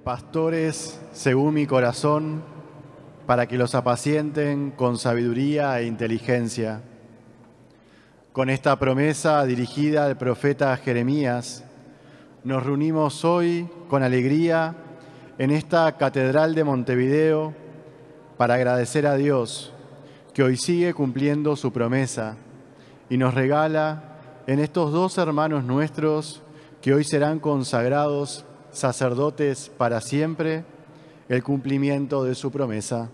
Pastores según mi corazón, para que los apacienten con sabiduría e inteligencia. Con esta promesa dirigida al profeta Jeremías, nos reunimos hoy con alegría en esta Catedral de Montevideo para agradecer a Dios que hoy sigue cumpliendo su promesa y nos regala en estos dos hermanos nuestros que hoy serán consagrados sacerdotes para siempre, el cumplimiento de su promesa.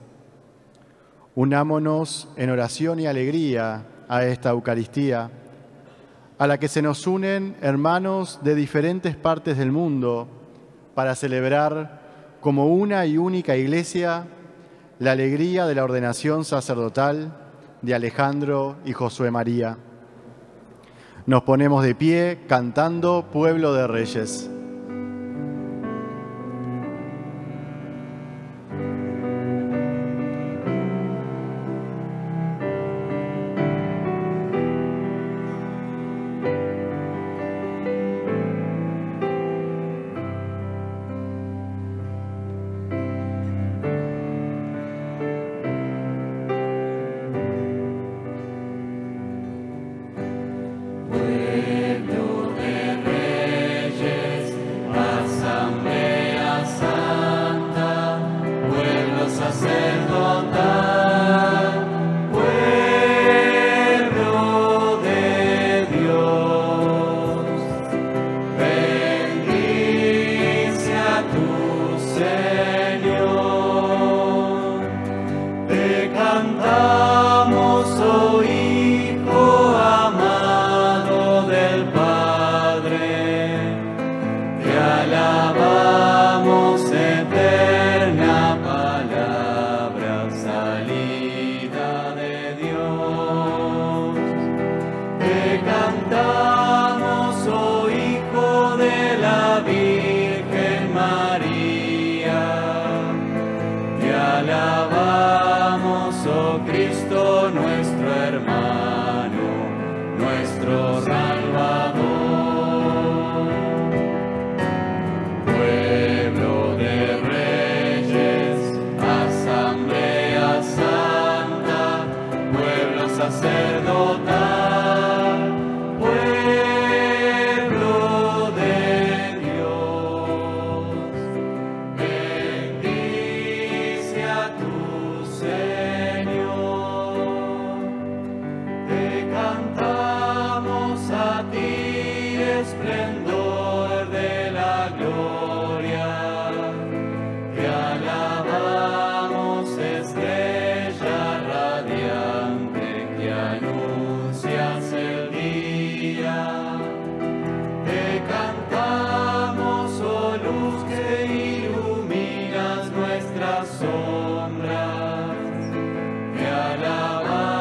Unámonos en oración y alegría a esta Eucaristía, a la que se nos unen hermanos de diferentes partes del mundo para celebrar como una y única Iglesia la alegría de la ordenación sacerdotal de Alejandro y Josué María. Nos ponemos de pie cantando Pueblo de Reyes.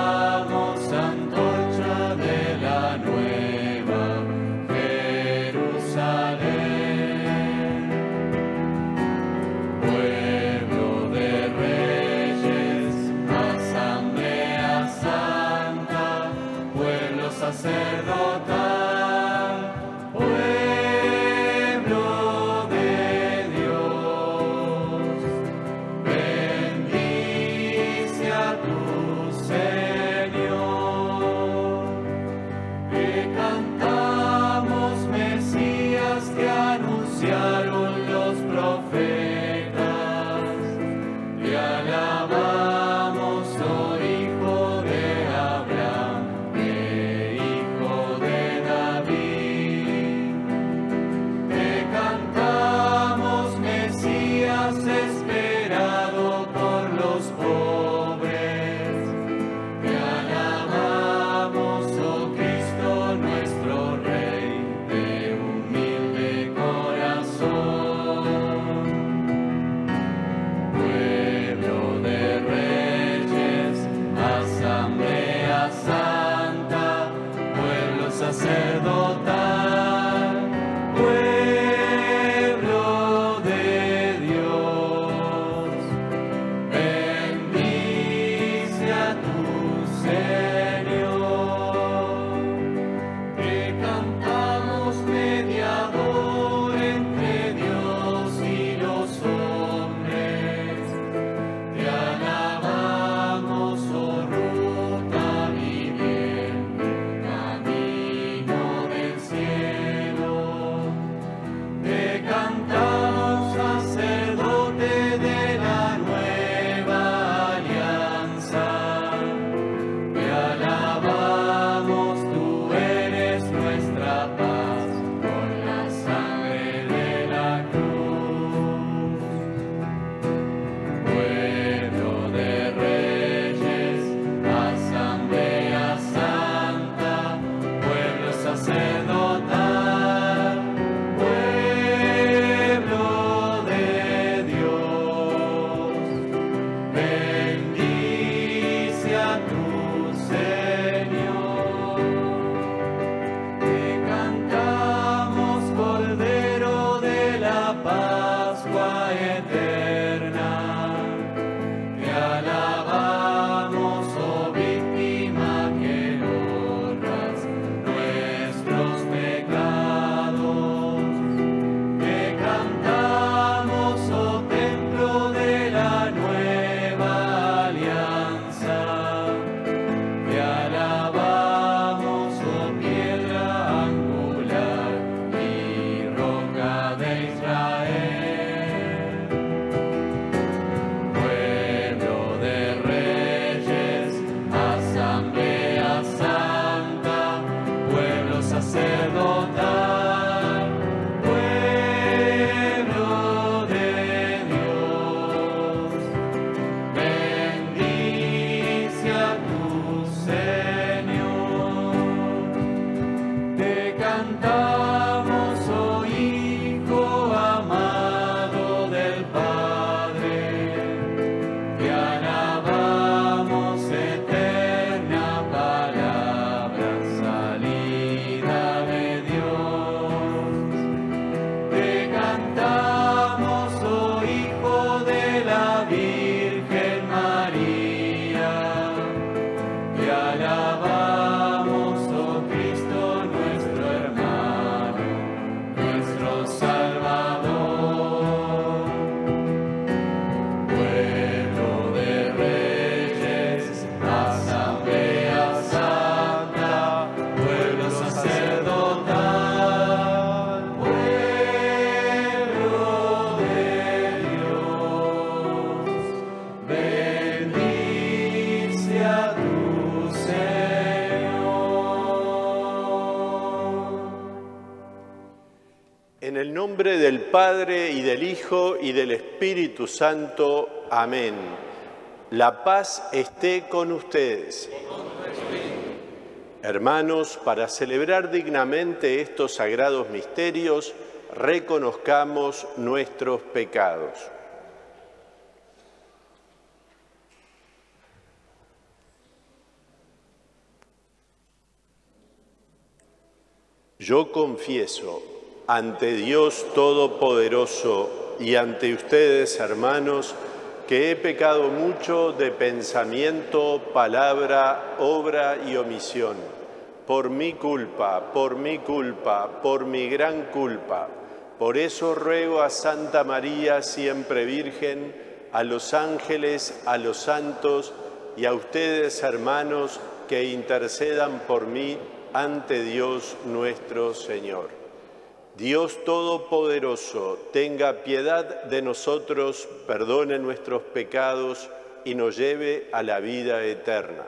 Antorcha de la nueva Jerusalén. En el nombre del Padre, y del Hijo, y del Espíritu Santo. Amén. La paz esté con ustedes. Hermanos, para celebrar dignamente estos sagrados misterios, reconozcamos nuestros pecados. Yo confieso ante Dios Todopoderoso y ante ustedes, hermanos, que he pecado mucho de pensamiento, palabra, obra y omisión, por mi culpa, por mi gran culpa. Por eso ruego a Santa María, siempre Virgen, a los ángeles, a los santos y a ustedes, hermanos, que intercedan por mí ante Dios nuestro Señor. Dios Todopoderoso, tenga piedad de nosotros, perdone nuestros pecados y nos lleve a la vida eterna.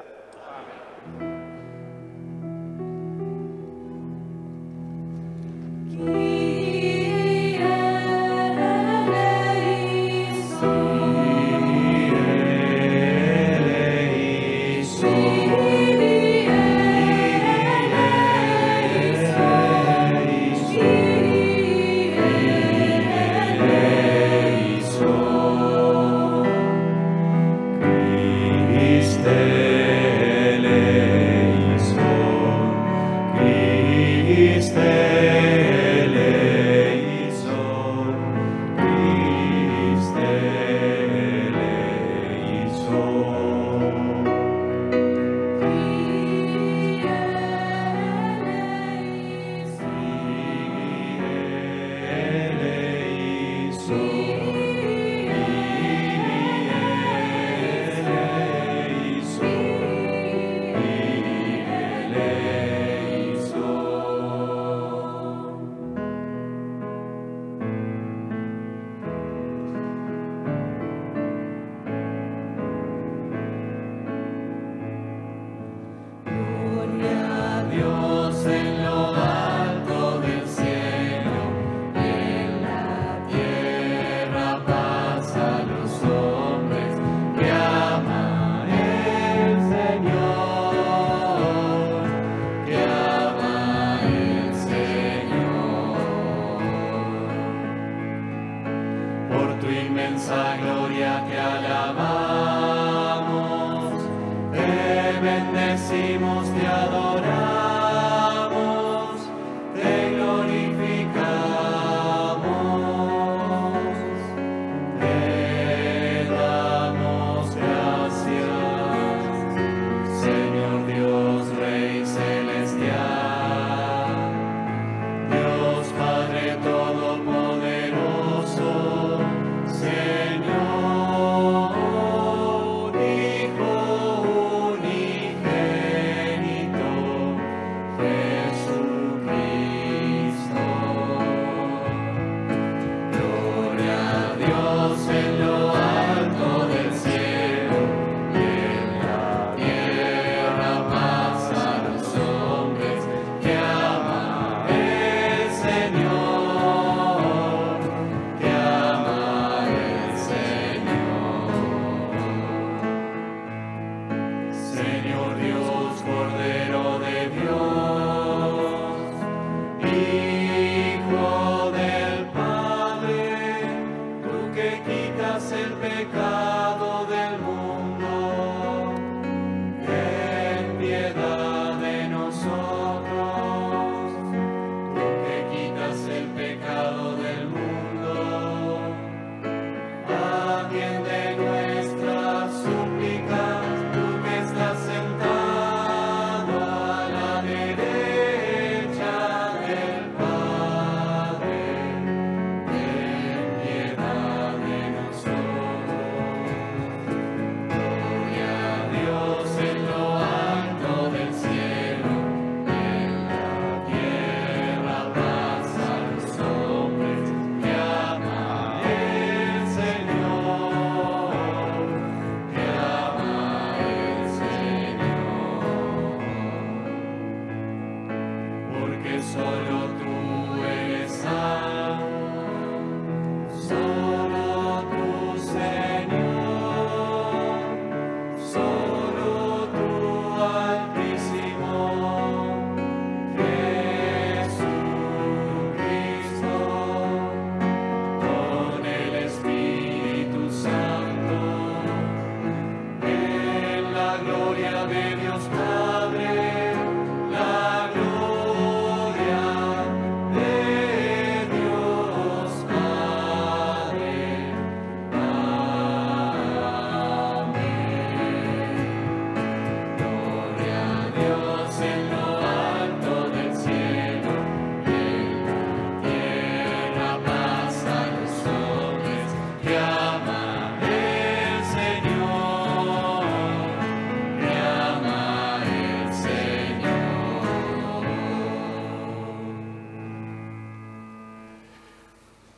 Señor.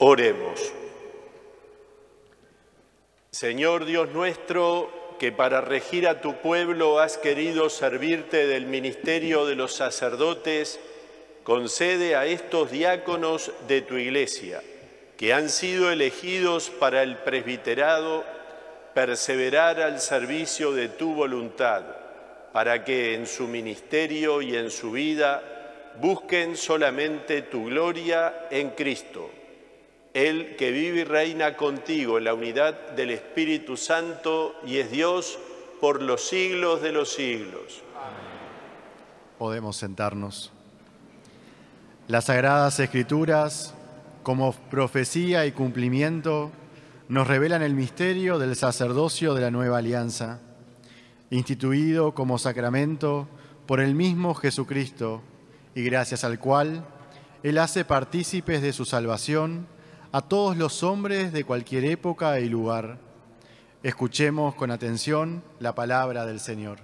Oremos. Señor Dios nuestro, que para regir a tu pueblo has querido servirte del ministerio de los sacerdotes, concede a estos diáconos de tu Iglesia, que han sido elegidos para el presbiterado, perseverar al servicio de tu voluntad, para que en su ministerio y en su vida busquen solamente tu gloria en Cristo, Él que vive y reina contigo en la unidad del Espíritu Santo y es Dios por los siglos de los siglos. Podemos sentarnos. Las Sagradas Escrituras, como profecía y cumplimiento, nos revelan el misterio del sacerdocio de la nueva alianza, instituido como sacramento por el mismo Jesucristo, y gracias al cual Él hace partícipes de su salvación a todos los hombres de cualquier época y lugar. Escuchemos con atención la palabra del Señor.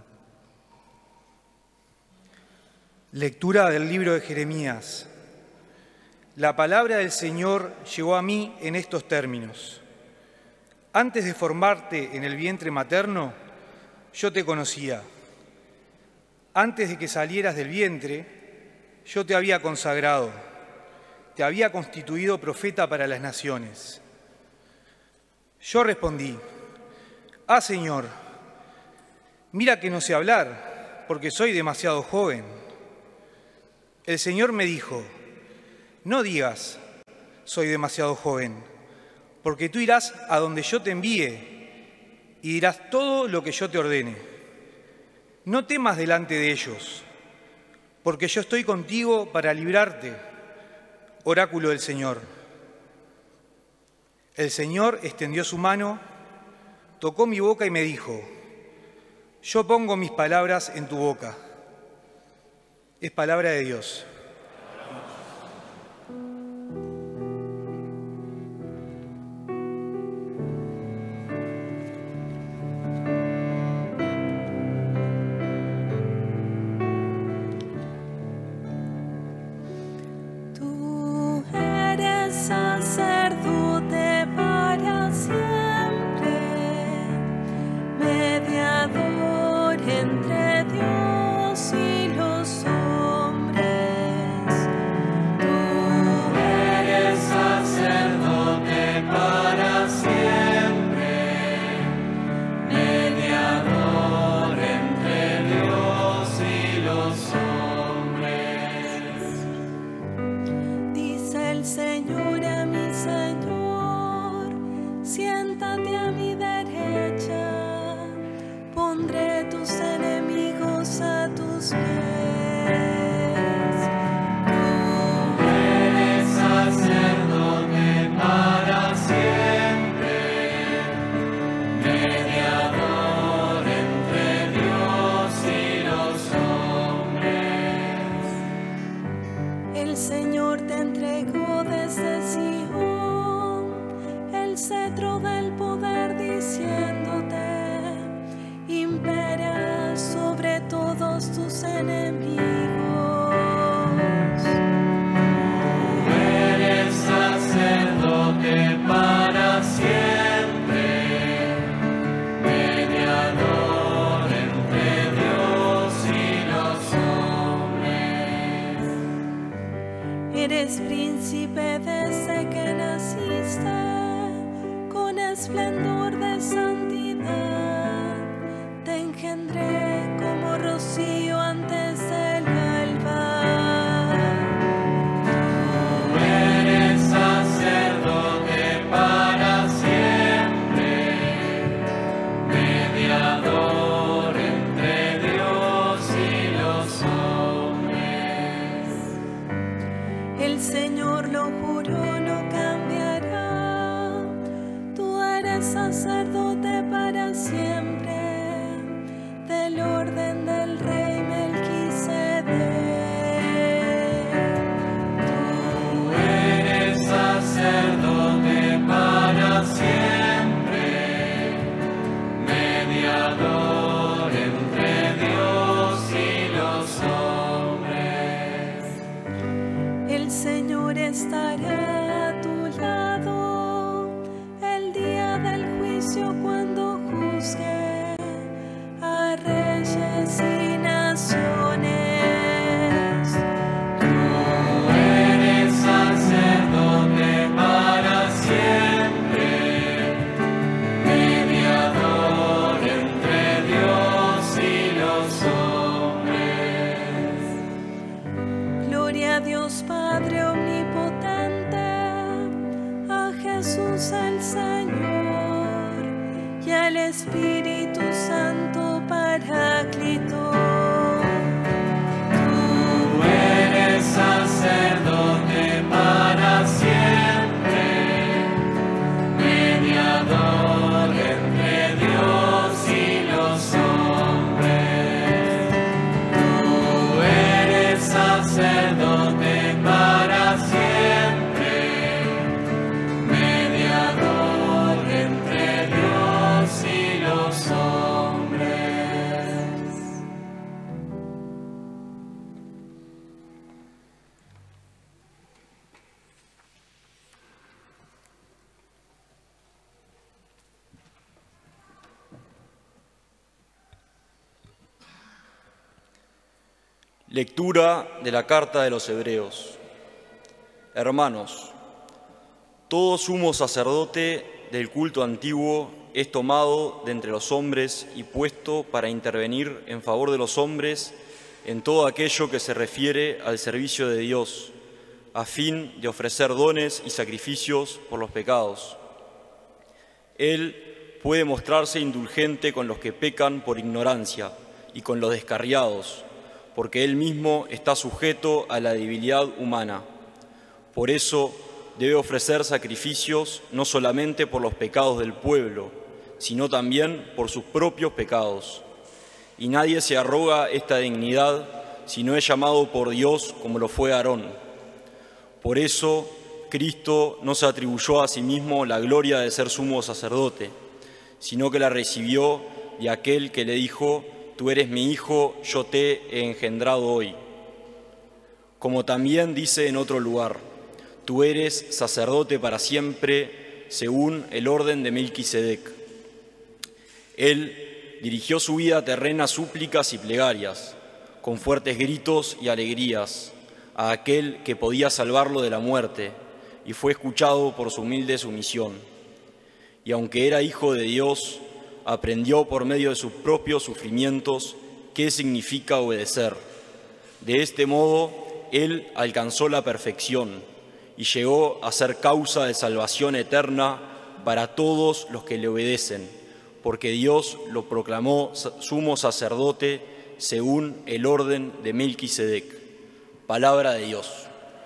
Lectura del libro de Jeremías. La palabra del Señor llegó a mí en estos términos. Antes de formarte en el vientre materno, yo te conocía. Antes de que salieras del vientre, yo te había consagrado. Te había constituido profeta para las naciones. Yo respondí, Señor, mira que no sé hablar, porque soy demasiado joven. El Señor me dijo, no digas, soy demasiado joven, porque tú irás a donde yo te envíe y dirás todo lo que yo te ordene. No temas delante de ellos, porque yo estoy contigo para librarte. Oráculo del Señor. El Señor extendió su mano, tocó mi boca y me dijo, yo pongo mis palabras en tu boca. Es palabra de Dios. Eres príncipe desde que naciste, con esplendor de santidad. Te engendré como rocío antes del alba. Tú eres sacerdote para siempre, mediador entre Dios y los hombres. El Señor lo juró, no cambiará. Tú eres sacerdote para siempre, del orden del rey Melquisedec. Tú eres sacerdote para siempre, mediador entre Dios y los hombres. El Señor estará a tu lado. juicio cuando juzgue a reyes y naciones. Tú eres sacerdote para siempre, mediador entre Dios y los hombres. Gloria a Dios Padre omnipotente, a Jesús el Señor y al Espíritu Santo Paráclito. Tú eres sacerdote para siempre, mediador entre Dios y los hombres. Tú eres sacerdote para siempre, mediador entre Dios y los hombres. Lectura de la Carta de los Hebreos. Hermanos, todo sumo sacerdote del culto antiguo es tomado de entre los hombres y puesto para intervenir en favor de los hombres en todo aquello que se refiere al servicio de Dios, a fin de ofrecer dones y sacrificios por los pecados. Él puede mostrarse indulgente con los que pecan por ignorancia y con los descarriados, porque Él mismo está sujeto a la debilidad humana. Por eso debe ofrecer sacrificios no solamente por los pecados del pueblo, sino también por sus propios pecados. Y nadie se arroga esta dignidad si no es llamado por Dios como lo fue Aarón. Por eso Cristo no se atribuyó a sí mismo la gloria de ser sumo sacerdote, sino que la recibió de aquel que le dijo: «Tú eres mi hijo, yo te he engendrado hoy». Como también dice en otro lugar: «Tú eres sacerdote para siempre, según el orden de Melquisedec». Él dirigió su vida terrena a súplicas y plegarias, con fuertes gritos y alegrías, a aquel que podía salvarlo de la muerte, y fue escuchado por su humilde sumisión. Y aunque era hijo de Dios, aprendió por medio de sus propios sufrimientos qué significa obedecer. De este modo, Él alcanzó la perfección y llegó a ser causa de salvación eterna para todos los que le obedecen, porque Dios lo proclamó sumo sacerdote según el orden de Melquisedec. Palabra de Dios.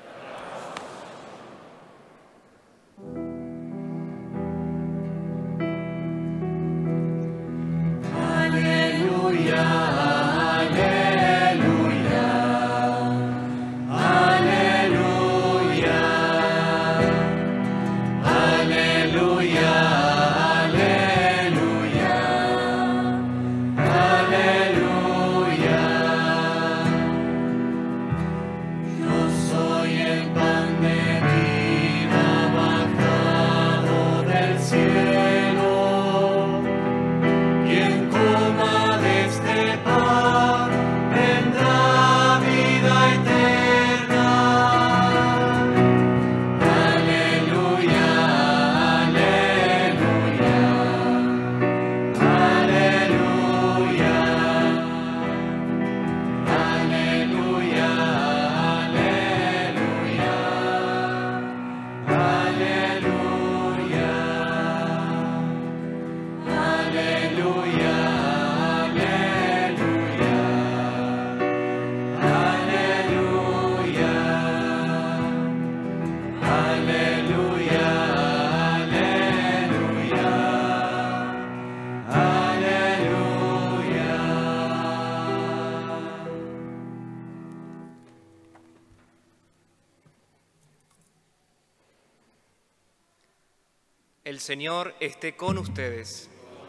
El Señor esté con ustedes.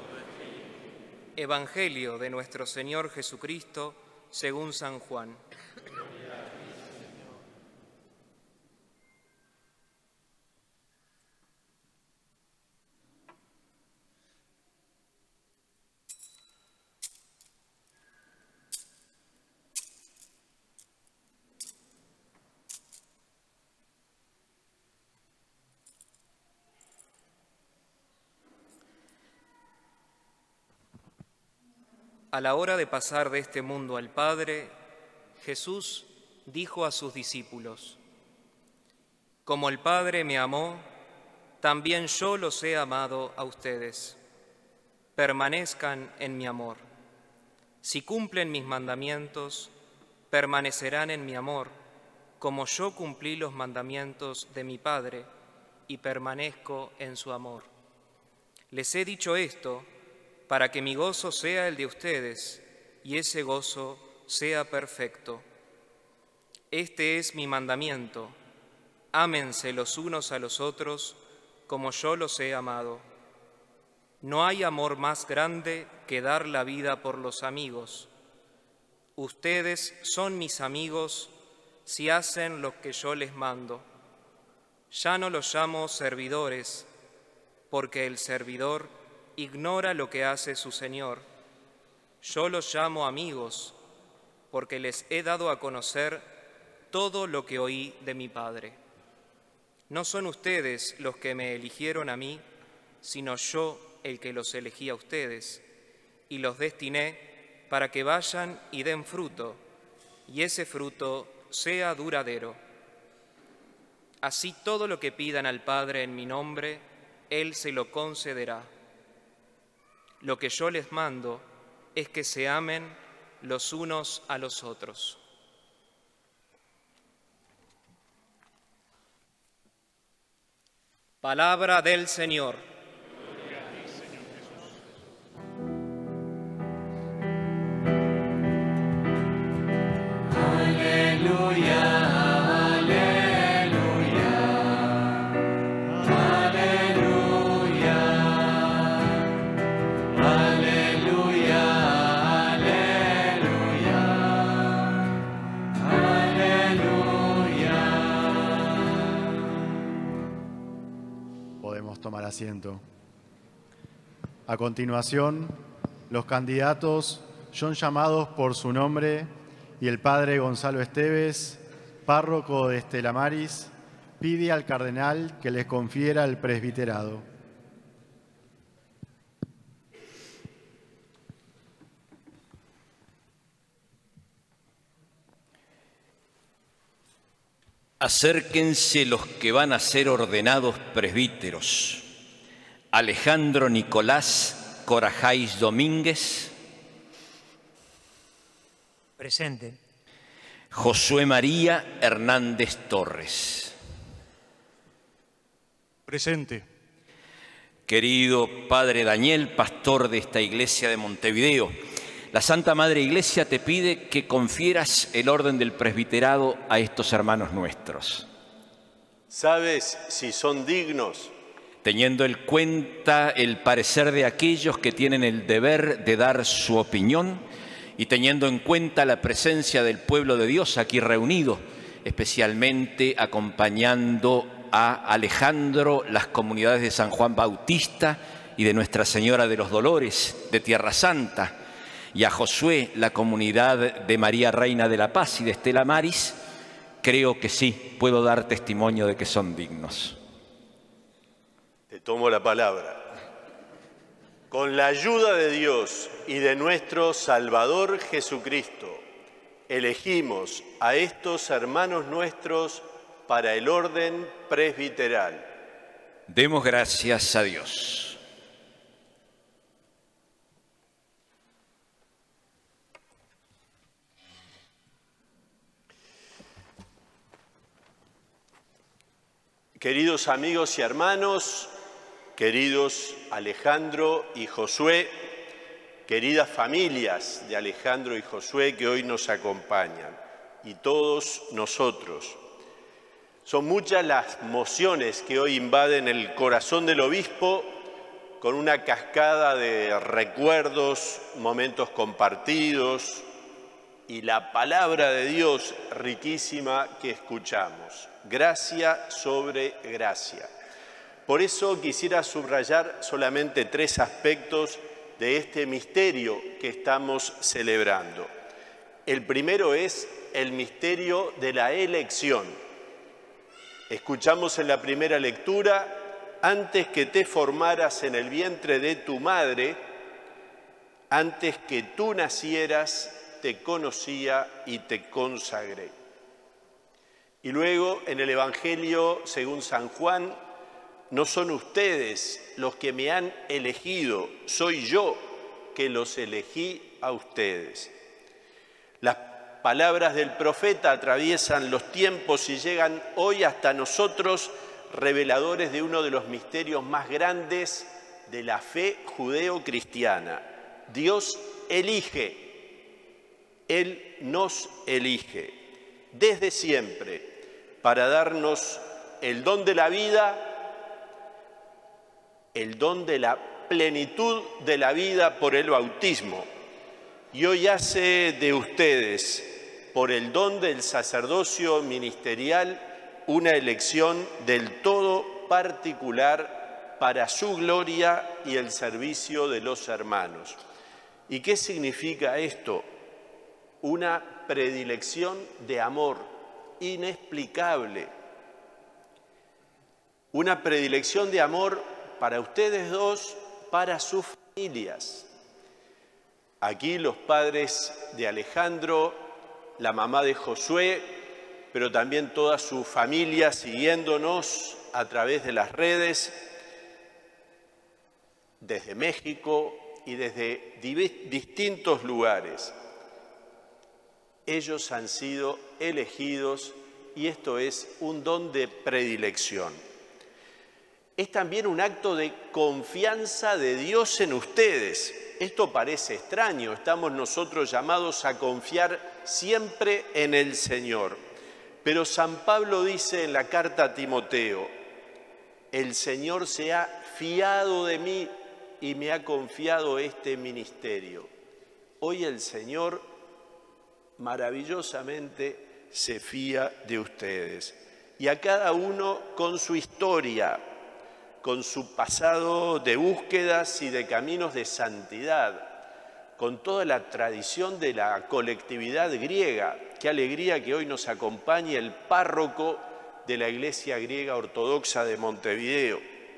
Evangelio de nuestro Señor Jesucristo según San Juan. A la hora de pasar de este mundo al Padre, Jesús dijo a sus discípulos: Como el Padre me amó, también yo los he amado a ustedes. Permanezcan en mi amor. Si cumplen mis mandamientos, permanecerán en mi amor, como yo cumplí los mandamientos de mi Padre y permanezco en su amor. Les he dicho esto para que mi gozo sea el de ustedes y ese gozo sea perfecto. Este es mi mandamiento: ámense los unos a los otros como yo los he amado. No hay amor más grande que dar la vida por los amigos. Ustedes son mis amigos si hacen lo que yo les mando. Ya no los llamo servidores, porque el servidor ignora lo que hace su Señor. Yo los llamo amigos, porque les he dado a conocer todo lo que oí de mi Padre. No son ustedes los que me eligieron a mí, sino yo el que los elegí a ustedes, y los destiné para que vayan y den fruto, y ese fruto sea duradero. Así todo lo que pidan al Padre en mi nombre, Él se lo concederá. Lo que yo les mando es que se amen los unos a los otros. Palabra del Señor. Aleluya, aleluya, aleluya, aleluya, aleluya, aleluya. Podemos tomar asiento. A continuación, los candidatos son llamados por su nombre y el padre Gonzalo Esteves, párroco de Estela Maris, pide al cardenal que les confiera el presbiterado. Acérquense los que van a ser ordenados presbíteros. Alejandro Nicolás Corajáis Domínguez. Presente. Josué María Hernández Torres. Presente. Querido Padre Daniel, pastor de esta iglesia de Montevideo, la Santa Madre Iglesia te pide que confieras el orden del presbiterado a estos hermanos nuestros. ¿Sabes si son dignos? Teniendo en cuenta el parecer de aquellos que tienen el deber de dar su opinión y teniendo en cuenta la presencia del pueblo de Dios aquí reunido, especialmente acompañando a Alejandro, las comunidades de San Juan Bautista y de Nuestra Señora de los Dolores de Tierra Santa, y a Josué, la comunidad de María Reina de la Paz y de Estela Maris, creo que sí, puedo dar testimonio de que son dignos. Te tomo la palabra. Con la ayuda de Dios y de nuestro Salvador Jesucristo, elegimos a estos hermanos nuestros para el orden presbiteral. Demos gracias a Dios. Queridos amigos y hermanos, queridos Alejandro y Josué, queridas familias de Alejandro y Josué que hoy nos acompañan, y todos nosotros. Son muchas las emociones que hoy invaden el corazón del obispo con una cascada de recuerdos, momentos compartidos y la palabra de Dios riquísima que escuchamos. Gracia sobre gracia. Por eso quisiera subrayar solamente 3 aspectos de este misterio que estamos celebrando. El primero es el misterio de la elección. Escuchamos en la primera lectura: antes que te formaras en el vientre de tu madre, Antes que tú nacieras, te conocía y te consagré. Y luego en el Evangelio, según San Juan, no son ustedes los que me han elegido, soy yo que los elegí a ustedes. Las palabras del profeta atraviesan los tiempos y llegan hoy hasta nosotros, reveladores de uno de los misterios más grandes de la fe judeo-cristiana. Dios elige, Él nos elige desde siempre para darnos el don de la vida, el don de la plenitud de la vida por el bautismo. Y hoy hace de ustedes, por el don del sacerdocio ministerial, una elección del todo particular para su gloria y el servicio de los hermanos. ¿Y qué significa esto? Una predilección de amor inexplicable. Una predilección de amor para ustedes dos, para sus familias. Aquí los padres de Alejandro, la mamá de Josué, pero también toda su familia siguiéndonos a través de las redes, desde México y desde distintos lugares. Ellos han sido elegidos y esto es un don de predilección. Es también un acto de confianza de Dios en ustedes. Esto parece extraño, estamos nosotros llamados a confiar siempre en el Señor. Pero San Pablo dice en la carta a Timoteo, el Señor se ha fiado de mí y me ha confiado este ministerio. Hoy el Señor maravillosamente se fía de ustedes. Y a cada uno con su historia, con su pasado de búsquedas y de caminos de santidad, con toda la tradición de la colectividad griega. Qué alegría que hoy nos acompañe el párroco de la Iglesia Griega Ortodoxa de Montevideo,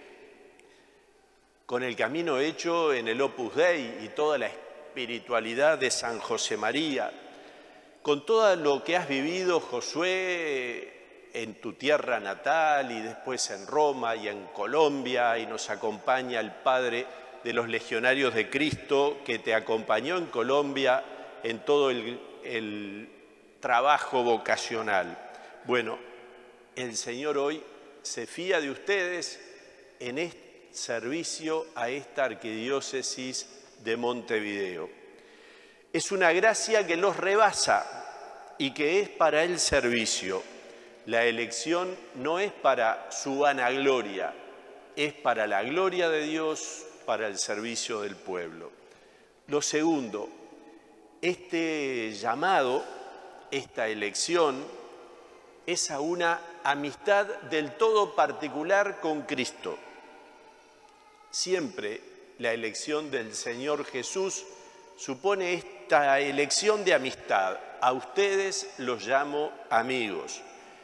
con el camino hecho en el Opus Dei y toda la espiritualidad de San José María, con todo lo que has vivido, Josué, en tu tierra natal y después en Roma y en Colombia, y nos acompaña el Padre de los Legionarios de Cristo que te acompañó en Colombia en todo el trabajo vocacional. Bueno, el Señor hoy se fía de ustedes en este servicio a esta arquidiócesis de Montevideo. Es una gracia que los rebasa y que es para el servicio. La elección no es para su vanagloria, es para la gloria de Dios, para el servicio del pueblo. Lo segundo, este llamado, esta elección, es a una amistad del todo particular con Cristo. Siempre la elección del Señor Jesús supone esta elección de amistad. A ustedes los llamo amigos.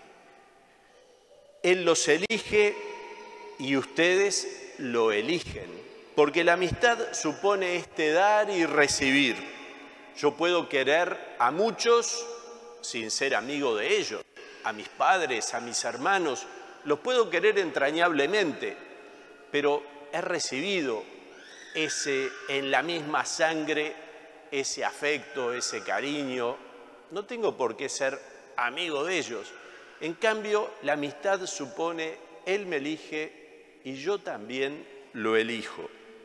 Él los elige y ustedes lo eligen, porque la amistad supone este dar y recibir. Yo puedo querer a muchos sin ser amigo de ellos, a mis padres, a mis hermanos, los puedo querer entrañablemente, pero he recibido en la misma sangre ese afecto, ese cariño. No tengo por qué ser amigo de ellos. En cambio, la amistad supone, Él me elige y yo también lo elijo.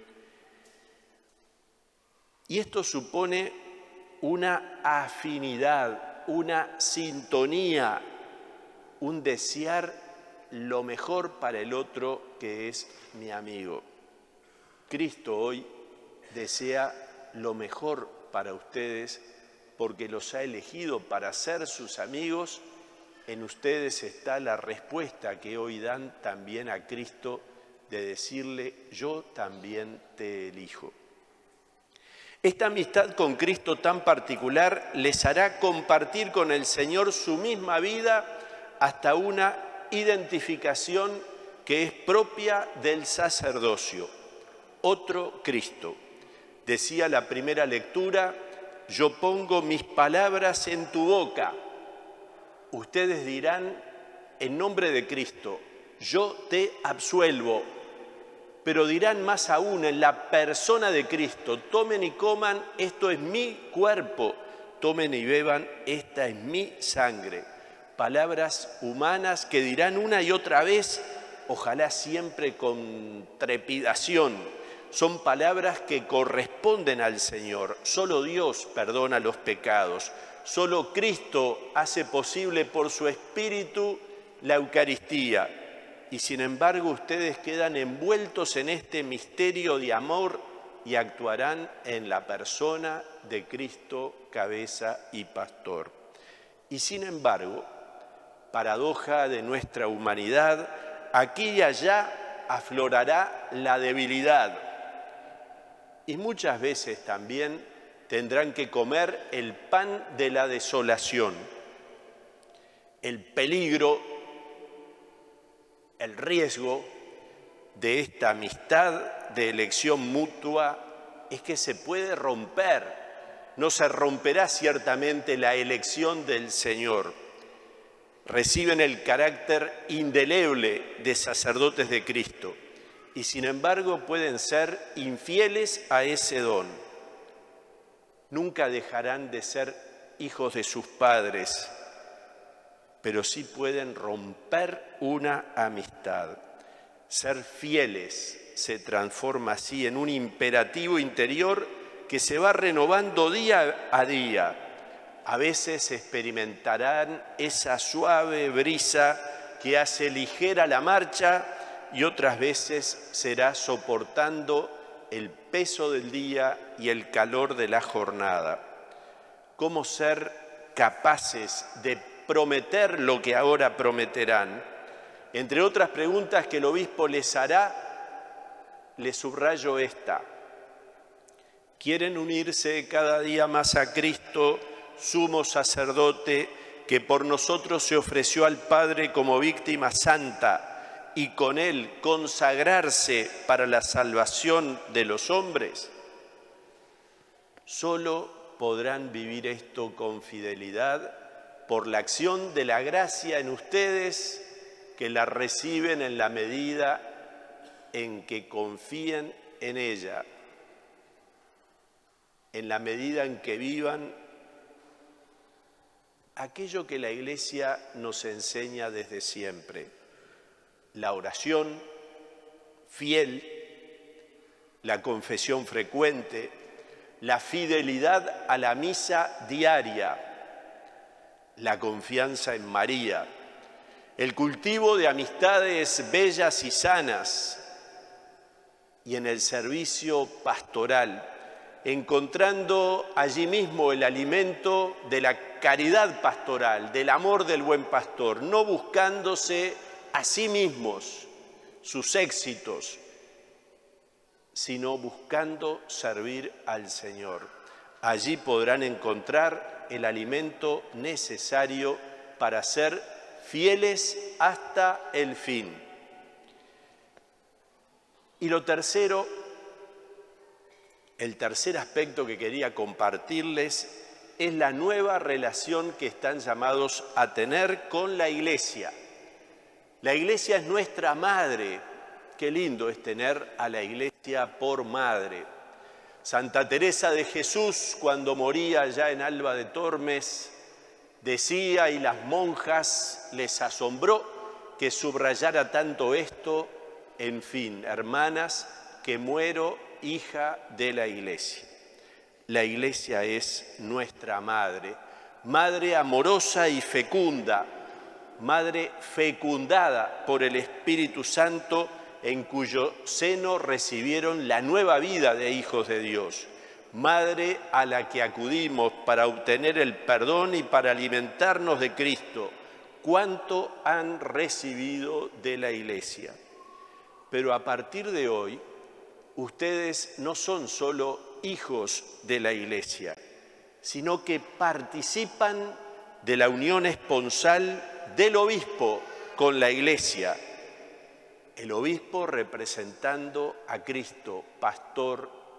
Y esto supone una afinidad, una sintonía, un desear lo mejor para el otro que es mi amigo. Cristo hoy desea lo mejor para ustedes porque los ha elegido para ser sus amigos. En ustedes está la respuesta que hoy dan también a Cristo de decirle, yo también te elijo. Esta amistad con Cristo tan particular les hará compartir con el Señor su misma vida hasta una identificación que es propia del sacerdocio, otro Cristo. Decía la primera lectura: yo pongo mis palabras en tu boca. Ustedes dirán, en nombre de Cristo, yo te absuelvo. Pero dirán más aún, en la persona de Cristo: tomen y coman, esto es mi cuerpo. Tomen y beban, esta es mi sangre. Palabras humanas que dirán una y otra vez, ojalá siempre con trepidación. Son palabras que corresponden al Señor. Solo Dios perdona los pecados. Solo Cristo hace posible por su Espíritu la Eucaristía. Y sin embargo ustedes quedan envueltos en este misterio de amor y actuarán en la persona de Cristo, cabeza y pastor. Y sin embargo, paradoja de nuestra humanidad, aquí y allá aflorará la debilidad. Y muchas veces también tendrán que comer el pan de la desolación. El peligro, el riesgo de esta amistad de elección mutua es que se puede romper. No se romperá ciertamente la elección del Señor. Reciben el carácter indeleble de sacerdotes de Cristo y sin embargo pueden ser infieles a ese don. Nunca dejarán de ser hijos de sus padres, pero sí pueden romper una amistad. Ser fieles se transforma así en un imperativo interior que se va renovando día a día. A veces experimentarán esa suave brisa que hace ligera la marcha y otras veces será soportando el peso del día y el calor de la jornada. ¿Cómo ser capaces de prometer lo que ahora prometerán? Entre otras preguntas que el obispo les hará, les subrayo esta. ¿Quieren unirse cada día más a Cristo, sumo sacerdote, que por nosotros se ofreció al Padre como víctima santa y con él consagrarse para la salvación de los hombres? Solo podrán vivir esto con fidelidad por la acción de la gracia en ustedes, que la reciben en la medida en que confíen en ella, en la medida en que vivan aquello que la Iglesia nos enseña desde siempre: la oración fiel, la confesión frecuente, la fidelidad a la misa diaria, la confianza en María, el cultivo de amistades bellas y sanas y en el servicio pastoral, encontrando allí mismo el alimento de la caridad pastoral, del amor del buen pastor, no buscándose a sí mismos sus éxitos, sino buscando servir al Señor. Allí podrán encontrar el alimento necesario para ser fieles hasta el fin. Y lo tercero, el tercer aspecto que quería compartirles es la nueva relación que están llamados a tener con la Iglesia. La Iglesia es nuestra madre. Qué lindo es tener a la Iglesia por madre. Santa Teresa de Jesús, cuando moría allá en Alba de Tormes, decía, y las monjas les asombró que subrayara tanto esto: en fin, hermanas, que muero hija de la Iglesia. La Iglesia es nuestra madre, madre amorosa y fecunda, madre fecundada por el Espíritu Santo, en cuyo seno recibieron la nueva vida de hijos de Dios, madre a la que acudimos para obtener el perdón y para alimentarnos de Cristo. ¿Cuánto han recibido de la Iglesia? Pero a partir de hoy, ustedes no son solo hijos de la Iglesia, sino que participan de la unión esponsal del obispo con la Iglesia. El obispo representando a Cristo, pastor,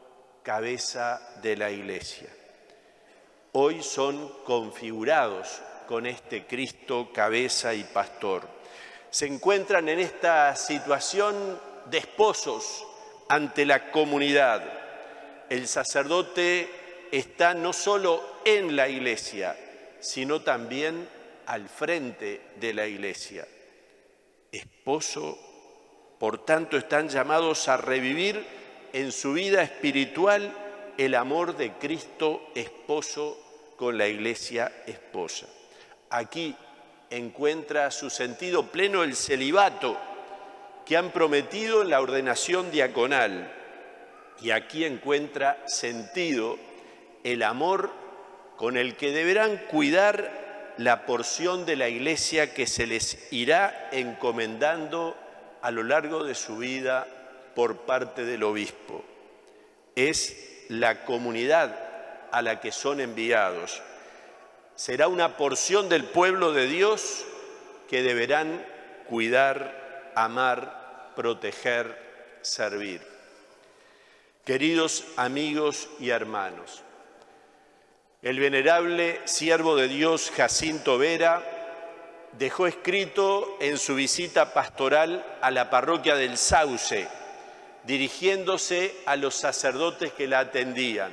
cabeza de la Iglesia. Hoy son configurados con este Cristo, cabeza y pastor. Se encuentran en esta situación de esposos ante la comunidad. El sacerdote está no solo en la Iglesia, sino también al frente de la Iglesia. Esposo, por tanto, están llamados a revivir en su vida espiritual el amor de Cristo esposo con la Iglesia esposa. Aquí encuentra su sentido pleno el celibato que han prometido en la ordenación diaconal, y aquí encuentra sentido el amor con el que deberán cuidar la porción de la Iglesia que se les irá encomendando a lo largo de su vida por parte del obispo. Es la comunidad a la que son enviados. Será una porción del pueblo de Dios que deberán cuidar, amar, proteger, servir. Queridos amigos y hermanos, el venerable siervo de Dios Jacinto Vera dejó escrito en su visita pastoral a la parroquia del Sauce, dirigiéndose a los sacerdotes que la atendían: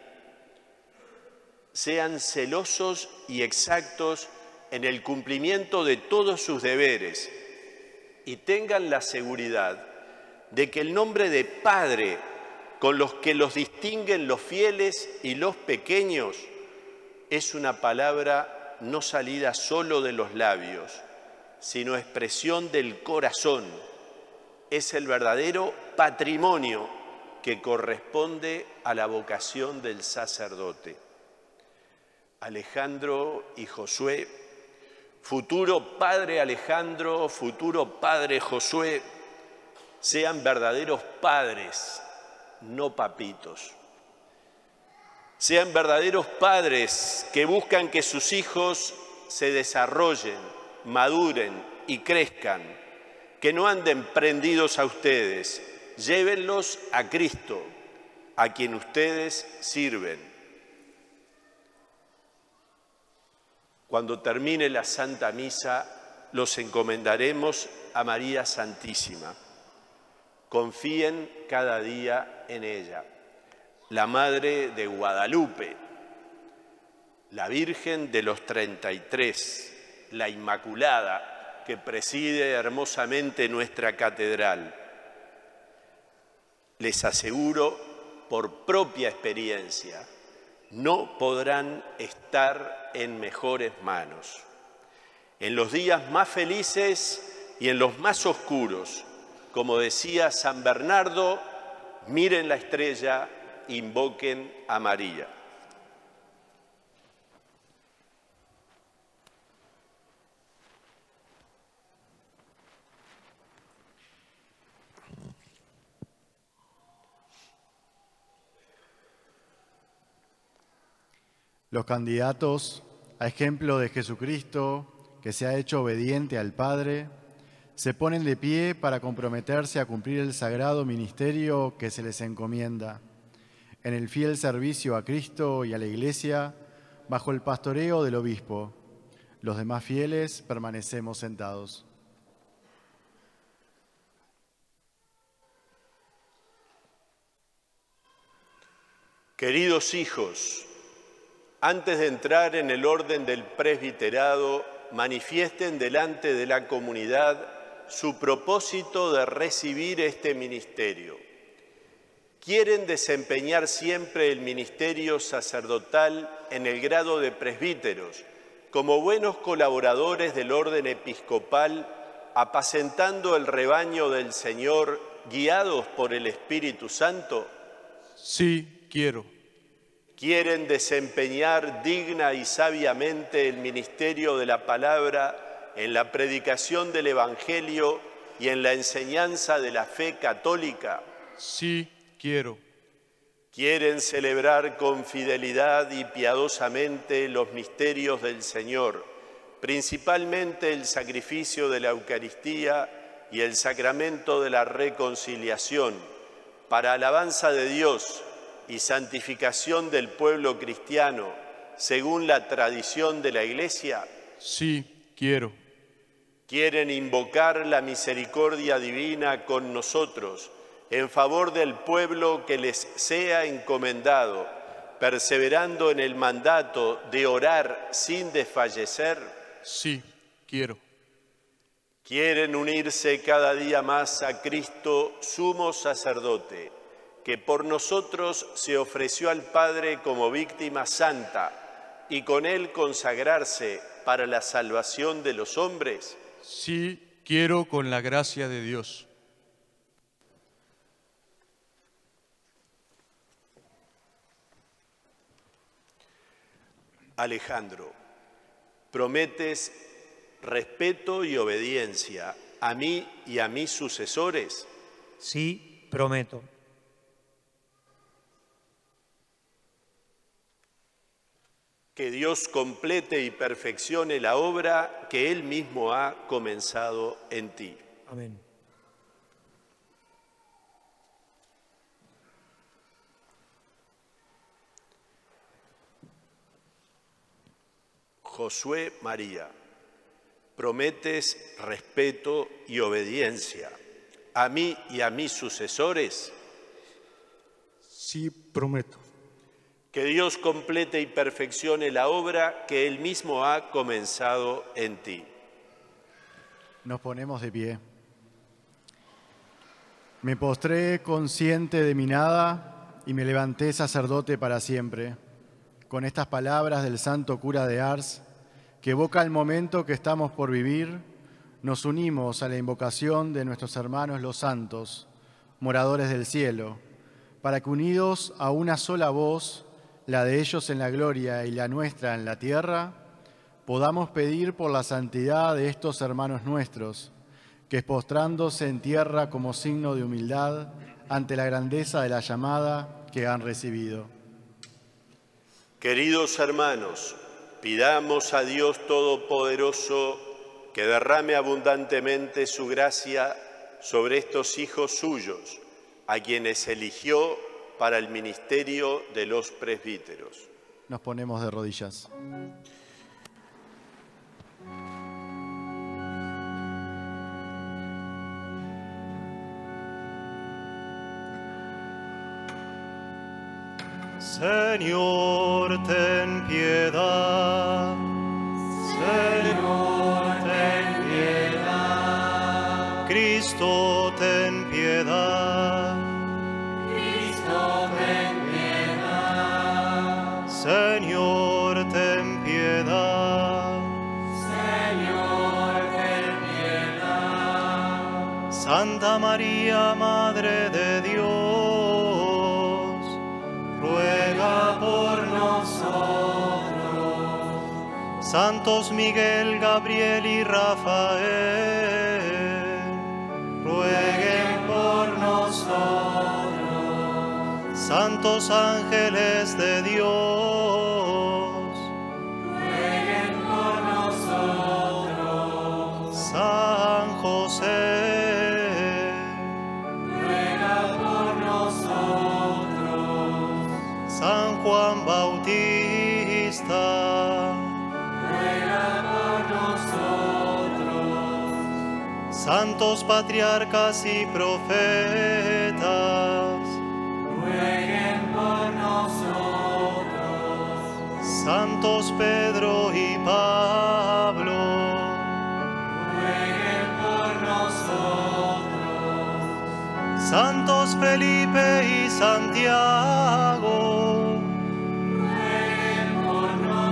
sean celosos y exactos en el cumplimiento de todos sus deberes y tengan la seguridad de que el nombre de Padre con los que los distinguen los fieles y los pequeños es una palabra no salida solo de los labios, sino expresión del corazón. Es el verdadero patrimonio que corresponde a la vocación del sacerdote. Alejandro y Josué, futuro padre Alejandro, futuro padre Josué, sean verdaderos padres, no papitos. Sean verdaderos padres que buscan que sus hijos se desarrollen, maduren y crezcan, que no anden prendidos a ustedes, llévenlos a Cristo, a quien ustedes sirven. Cuando termine la Santa Misa, los encomendaremos a María Santísima. Confíen cada día en ella, la Madre de Guadalupe, la Virgen de los 33, la Inmaculada, que preside hermosamente nuestra catedral. Les aseguro, por propia experiencia, no podrán estar en mejores manos. En los días más felices y en los más oscuros, como decía San Bernardo, miren la estrella, invoquen a María. Los candidatos, a ejemplo de Jesucristo, que se ha hecho obediente al Padre, se ponen de pie para comprometerse a cumplir el sagrado ministerio que se les encomienda, en el fiel servicio a Cristo y a la Iglesia, bajo el pastoreo del obispo. Los demás fieles permanecemos sentados. Queridos hijos, antes de entrar en el orden del presbiterado, manifiesten delante de la comunidad su propósito de recibir este ministerio. ¿Quieren desempeñar siempre el ministerio sacerdotal en el grado de presbíteros, como buenos colaboradores del orden episcopal, apacentando el rebaño del Señor, guiados por el Espíritu Santo? Sí, quiero. ¿Quieren desempeñar digna y sabiamente el ministerio de la palabra en la predicación del Evangelio y en la enseñanza de la fe católica? Sí, quiero. ¿Quieren celebrar con fidelidad y piadosamente los misterios del Señor, principalmente el sacrificio de la Eucaristía y el sacramento de la reconciliación, para alabanza de Dios y santificación del pueblo cristiano según la tradición de la Iglesia? Sí, quiero. ¿Quieren invocar la misericordia divina con nosotros en favor del pueblo que les sea encomendado, perseverando en el mandato de orar sin desfallecer? Sí, quiero. ¿Quieren unirse cada día más a Cristo, sumo sacerdote, que por nosotros se ofreció al Padre como víctima santa y con él consagrarse para la salvación de los hombres? Sí, quiero con la gracia de Dios. Alejandro, ¿prometes respeto y obediencia a mí y a mis sucesores? Sí, prometo. Que Dios complete y perfeccione la obra que Él mismo ha comenzado en ti. Amén. Josué María, ¿prometes respeto y obediencia a mí y a mis sucesores? Sí, prometo. Que Dios complete y perfeccione la obra que Él mismo ha comenzado en ti. Nos ponemos de pie. Me postré consciente de mi nada y me levanté sacerdote para siempre. Con estas palabras del santo cura de Ars, que evoca el momento que estamos por vivir, nos unimos a la invocación de nuestros hermanos los santos, moradores del cielo, para que unidos a una sola voz, la de ellos en la gloria y la nuestra en la tierra, podamos pedir por la santidad de estos hermanos nuestros, que postrándose en tierra como signo de humildad ante la grandeza de la llamada que han recibido. Queridos hermanos, pidamos a Dios Todopoderoso que derrame abundantemente su gracia sobre estos hijos suyos, a quienes eligió para el ministerio de los presbíteros. Nos ponemos de rodillas. Señor, ten piedad. Señor, ten piedad. Cristo, ten piedad. Cristo, ten piedad. Señor, ten piedad. Señor, ten piedad. Santa María, Madre de Dios, ruega por nosotros. Santos Miguel, Gabriel y Rafael, rueguen por nosotros. Santos ángeles de Dios, rueguen por nosotros. San José, ruega por nosotros. San Juan Bautista, ruega por nosotros. santos patriarcas y profetas, rueguen por nosotros. santos Pedro y Pablo, rueguen por nosotros. santos Felipe y Santiago, rueguen por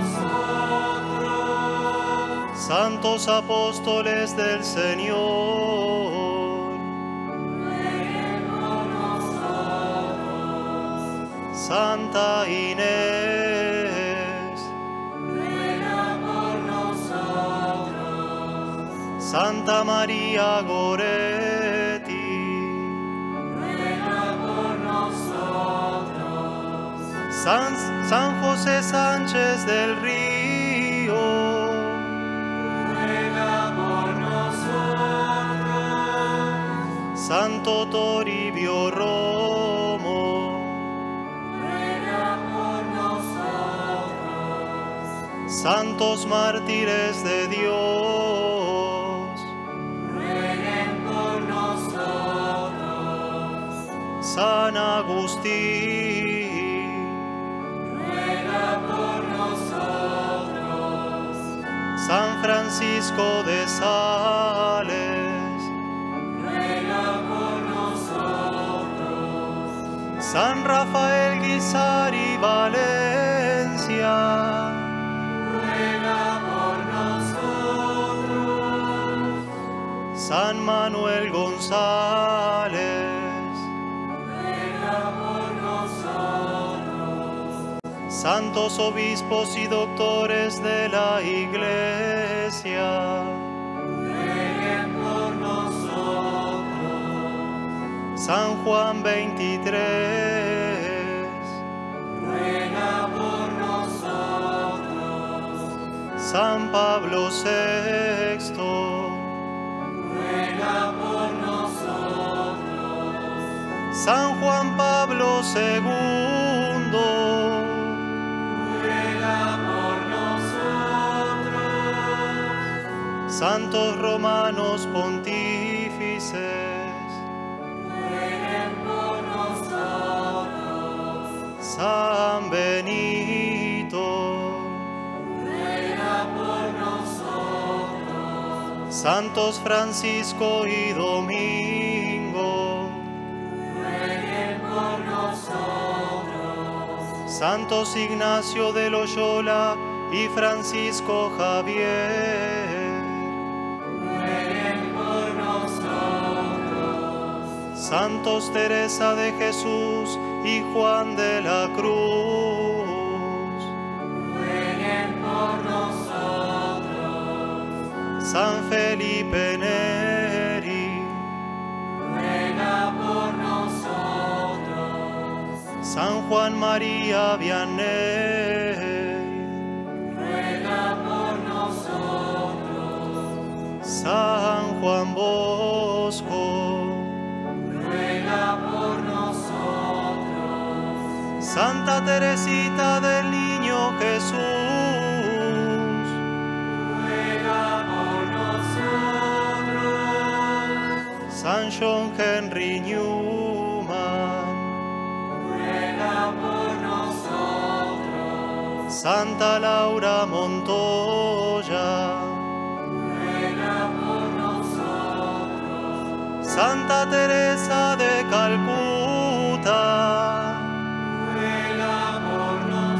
nosotros. santos apóstoles del Señor, rueguen por nosotros. Santa Inés, ruega por nosotros. Santa María Goretti, ruega por nosotros. San José Sánchez del Río, ruega por nosotros. Santo Toribio Romo, santos mártires de Dios, rueguen por nosotros. San Agustín, ruega por nosotros. San Francisco de Sales, ruega por nosotros. San Rafael Guisari Valencia, ruega por nosotros. San Manuel González, ruega por nosotros. santos obispos y doctores de la Iglesia, rueguen por nosotros. San Juan 23, ruega por nosotros. San Pablo VI, ruega por nosotros. San Juan Pablo II, ruega por nosotros. santos romanos pontífices, rueguen por nosotros. San Benito, ruega por nosotros. santos Francisco y Domingo, rueguen por nosotros. santos Ignacio de Loyola y Francisco Javier, rueguen por nosotros. santos Teresa de Jesús y Juan de la Cruz, rueguen por nosotros. San Felipe Neri, ruega por nosotros. San Juan María Vianney, ruega por nosotros. San Juan Bosco, ruega por nosotros. Santa Teresita del Niño Jesús, ruega por nosotros. San John Henry Newman, ruega por nosotros. Santa Laura Montoya, ruega por nosotros. Santa Teresa de Calcuta, ruega por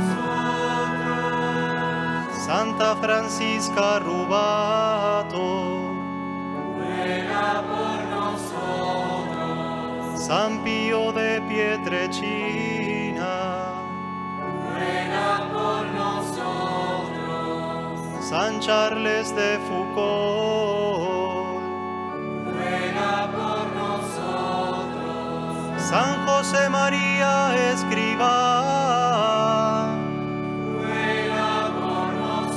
nosotros. Santa Francisca Rubato, ruega por nosotros. San Pío de Pietrelcina, ruega por nosotros. San Charles de Foucault, ruega por nosotros. San José María Escrivá, ruega por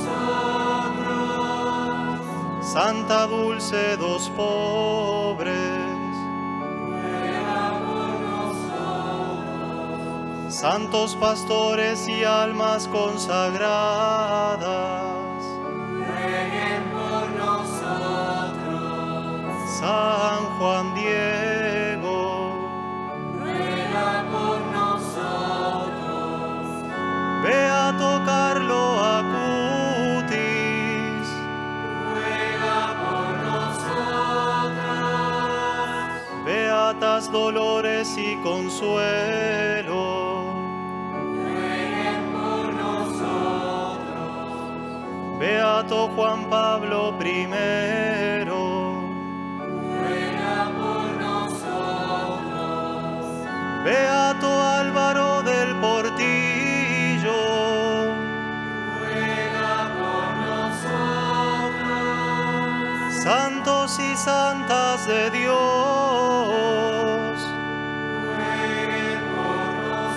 nosotros. Santa Dulce dos Pobres, ruega por nosotros. santos pastores y almas consagradas, rueguen por nosotros. San Juan Diego, ruega por nosotros. Beato Carlo Acutis, ruega por nosotros. Beatas Dolores y Consuelo, rueguen por nosotros. Beato Juan Pablo I, ruega por nosotros. Beato Álvaro del Portillo, ruega por nosotros. santos y santas de Dios, rueguen por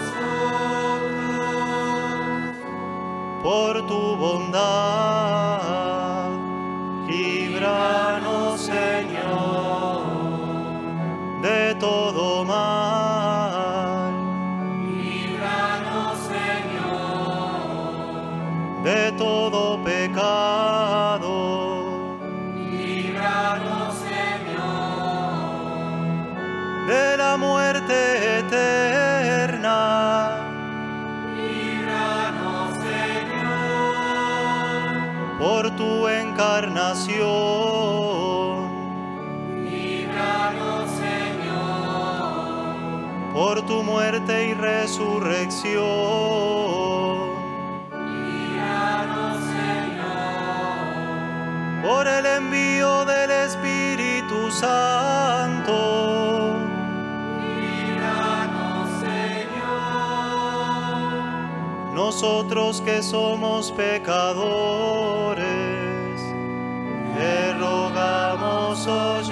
nosotros. por tu bondad, líbranos, Señor, de todo mal, líbranos, Señor, de todo pecado. la muerte eterna. Líbranos, Señor, por tu encarnación. líbranos, Señor, por tu muerte y resurrección. líbranos, Señor, por el envío del Espíritu Santo. líbranos, Señor, Nosotros que somos pecadores, te rogamos,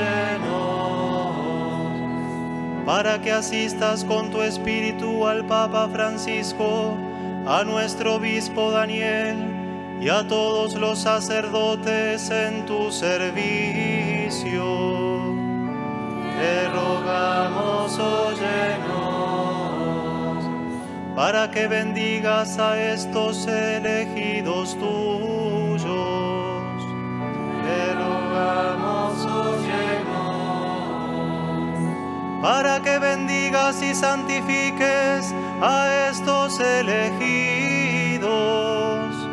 óyenos, para que asistas con tu Espíritu al Papa Francisco, a nuestro obispo Daniel, y a todos los sacerdotes en tu servicio. Te rogamos, óyenos, para que bendigas a estos elegidos tuyos. Te rogamos, óyenos, para que bendigas y santifiques a estos elegidos.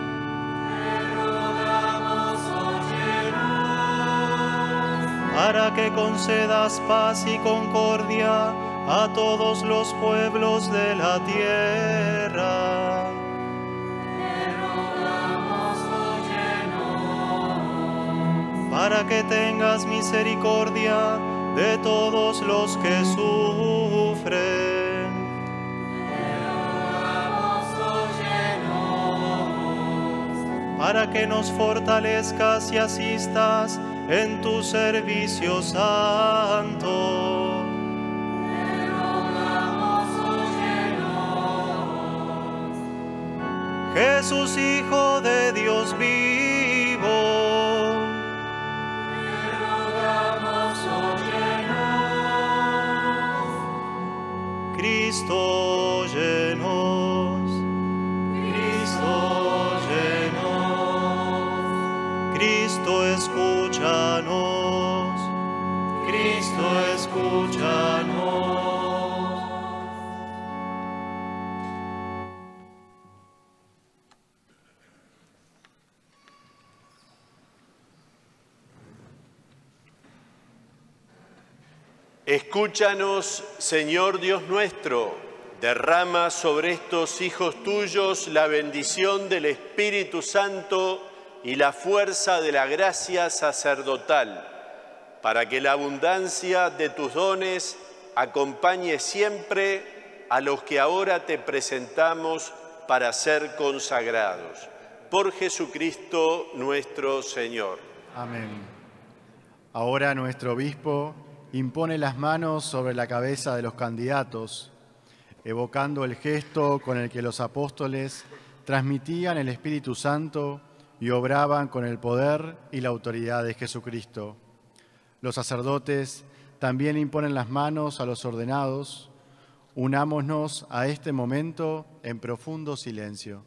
Para que concedas paz y concordia a todos los pueblos de la tierra. te rogamos, óyenos, Para que tengas misericordia de todos los que sufren. te rogamos, óyenos, Para que nos fortalezcas y asistas en tu servicio santo. te rogamos, óyenos, Jesús, Hijo de Dios vivo, te rogamos, óyenos, Cristo llenos, Cristo llenos, Cristo escúchanos, Cristo escúchanos. Escúchanos, Señor Dios nuestro, derrama sobre estos hijos tuyos la bendición del Espíritu Santo y la fuerza de la gracia sacerdotal, para que la abundancia de tus dones acompañe siempre a los que ahora te presentamos para ser consagrados. Por Jesucristo nuestro Señor. Amén. Ahora nuestro obispo impone las manos sobre la cabeza de los candidatos, evocando el gesto con el que los apóstoles transmitían el Espíritu Santo y obraban con el poder y la autoridad de Jesucristo. Los sacerdotes también imponen las manos a los ordenados. Unámonos a este momento en profundo silencio.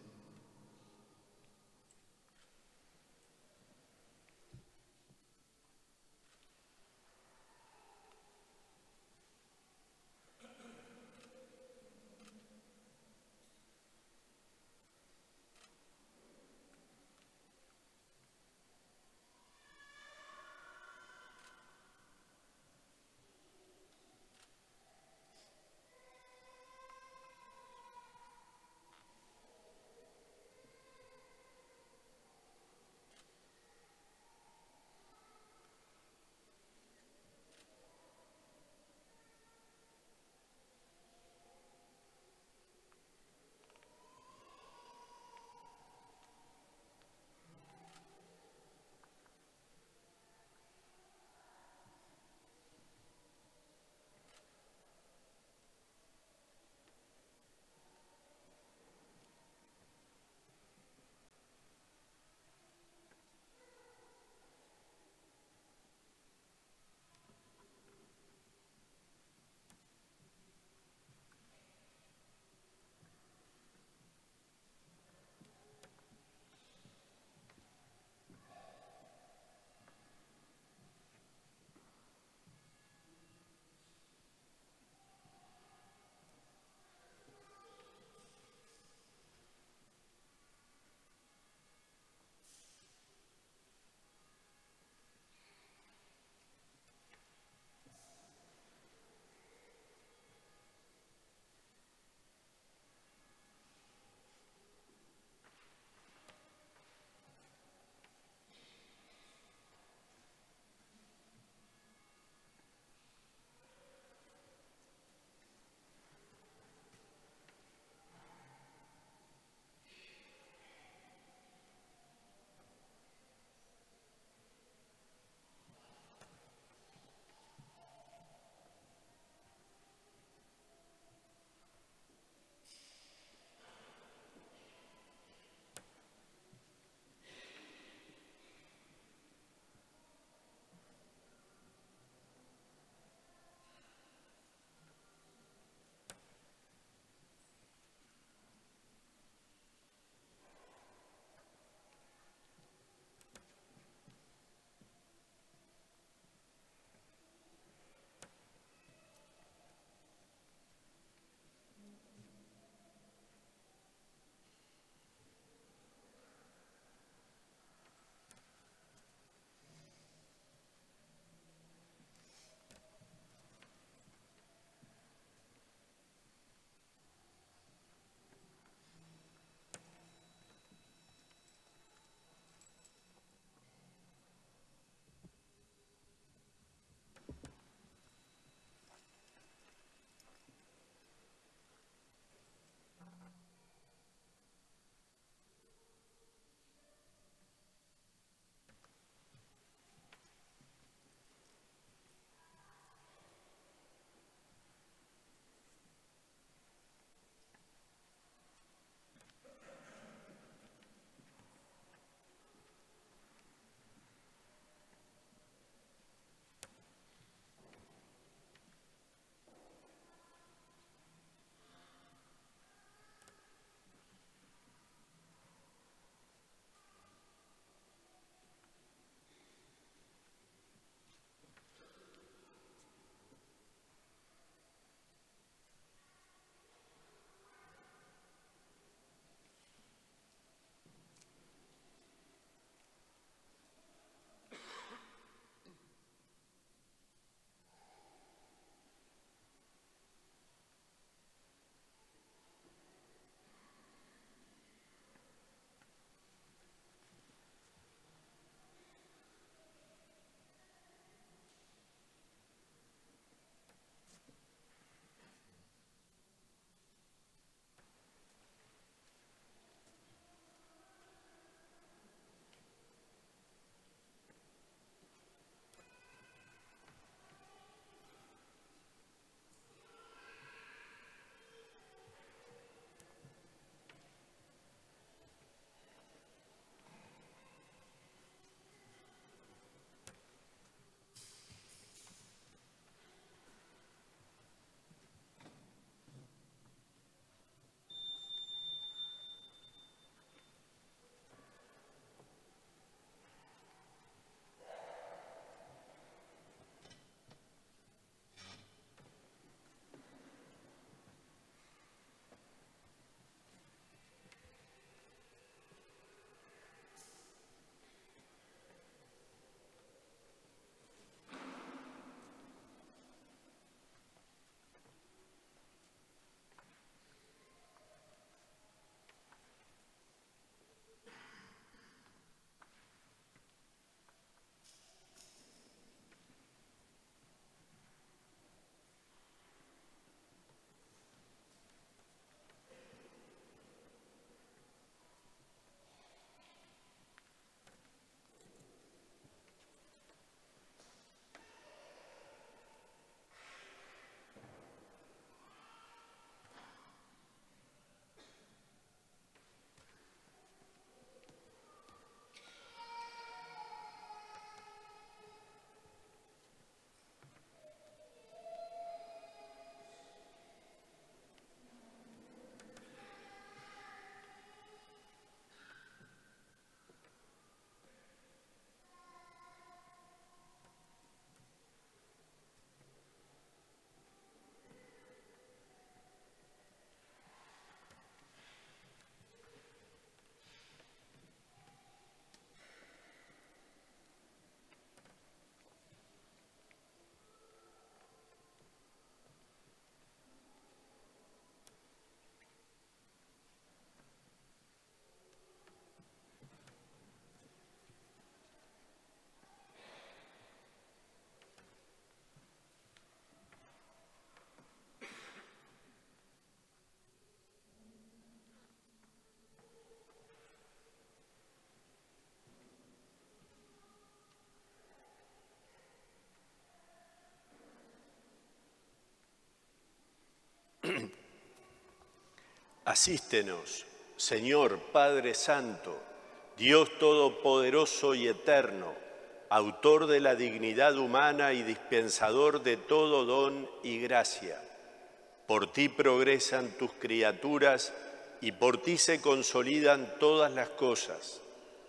Asístenos, Señor Padre Santo, Dios Todopoderoso y Eterno, autor de la dignidad humana y dispensador de todo don y gracia. Por ti progresan tus criaturas y por ti se consolidan todas las cosas.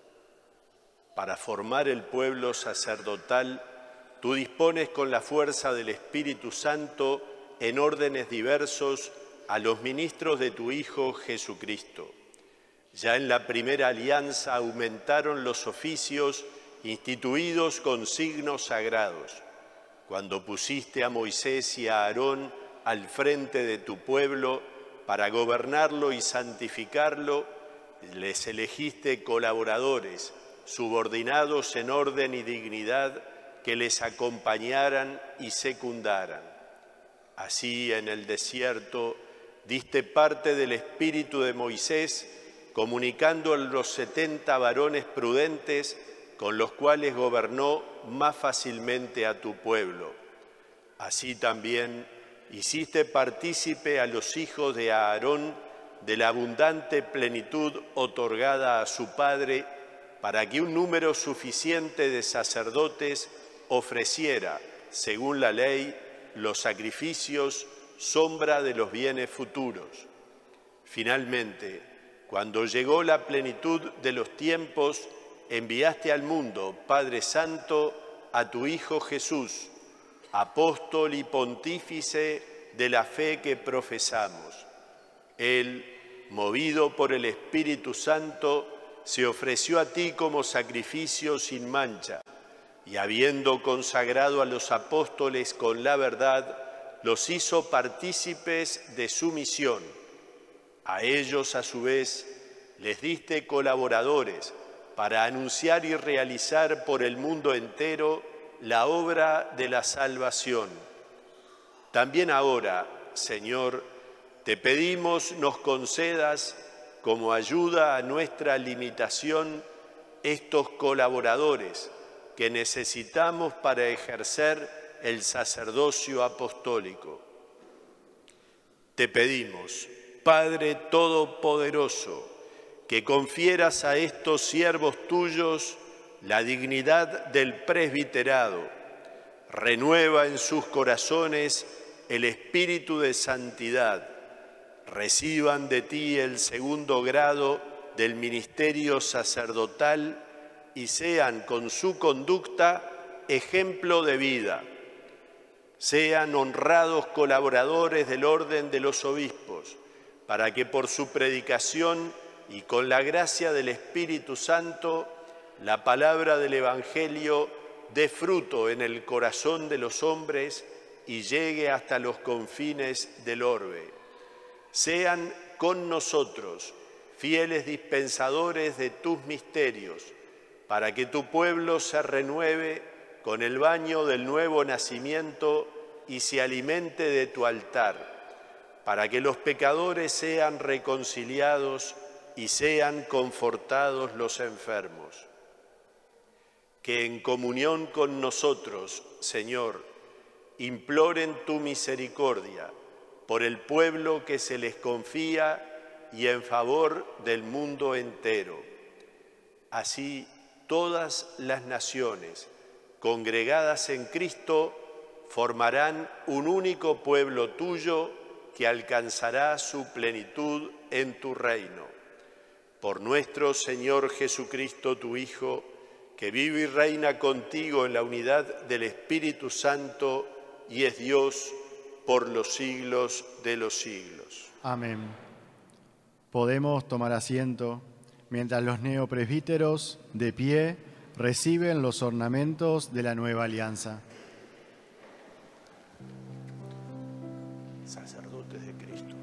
Para formar el pueblo sacerdotal, tú dispones con la fuerza del Espíritu Santo en órdenes diversos a los ministros de tu Hijo Jesucristo. Ya en la primera alianza aumentaron los oficios instituidos con signos sagrados. Cuando pusiste a Moisés y a Aarón al frente de tu pueblo para gobernarlo y santificarlo, les elegiste colaboradores, subordinados en orden y dignidad, que les acompañaran y secundaran. Así en el desierto diste parte del espíritu de Moisés, comunicando a los 70 varones prudentes con los cuales gobernó más fácilmente a tu pueblo. Así también hiciste partícipe a los hijos de Aarón de la abundante plenitud otorgada a su padre, para que un número suficiente de sacerdotes ofreciera, según la ley, los sacrificios, sombra de los bienes futuros. Finalmente, cuando llegó la plenitud de los tiempos, enviaste al mundo, Padre Santo, a tu Hijo Jesús, apóstol y pontífice de la fe que profesamos. Él, movido por el Espíritu Santo, se ofreció a ti como sacrificio sin mancha, y habiendo consagrado a los apóstoles con la verdad, los hizo partícipes de su misión. A ellos, a su vez, les diste colaboradores para anunciar y realizar por el mundo entero la obra de la salvación. También ahora, Señor, te pedimos nos concedas como ayuda a nuestra limitación estos colaboradores que necesitamos para ejercer el sacerdocio apostólico. Te pedimos, Padre Todopoderoso, que confieras a estos siervos tuyos la dignidad del presbiterado. Renueva en sus corazones el espíritu de santidad. Reciban de ti el segundo grado del ministerio sacerdotal y sean con su conducta ejemplo de vida. Sean honrados colaboradores del orden de los obispos, para que por su predicación y con la gracia del Espíritu Santo, la palabra del Evangelio dé fruto en el corazón de los hombres y llegue hasta los confines del orbe. Sean con nosotros fieles dispensadores de tus misterios, para que tu pueblo se renueve con el baño del nuevo nacimiento y se alimente de tu altar, para que los pecadores sean reconciliados y sean confortados los enfermos. Que en comunión con nosotros, Señor, imploren tu misericordia por el pueblo que se les confía y en favor del mundo entero. Así, todas las naciones congregadas en Cristo formarán un único pueblo tuyo que alcanzará su plenitud en tu reino. Por nuestro Señor Jesucristo, tu Hijo, que vive y reina contigo en la unidad del Espíritu Santo y es Dios por los siglos de los siglos. Amén. Podemos tomar asiento mientras los neopresbíteros, de pie, reciben los ornamentos de la nueva alianza. Sacerdotes de Cristo.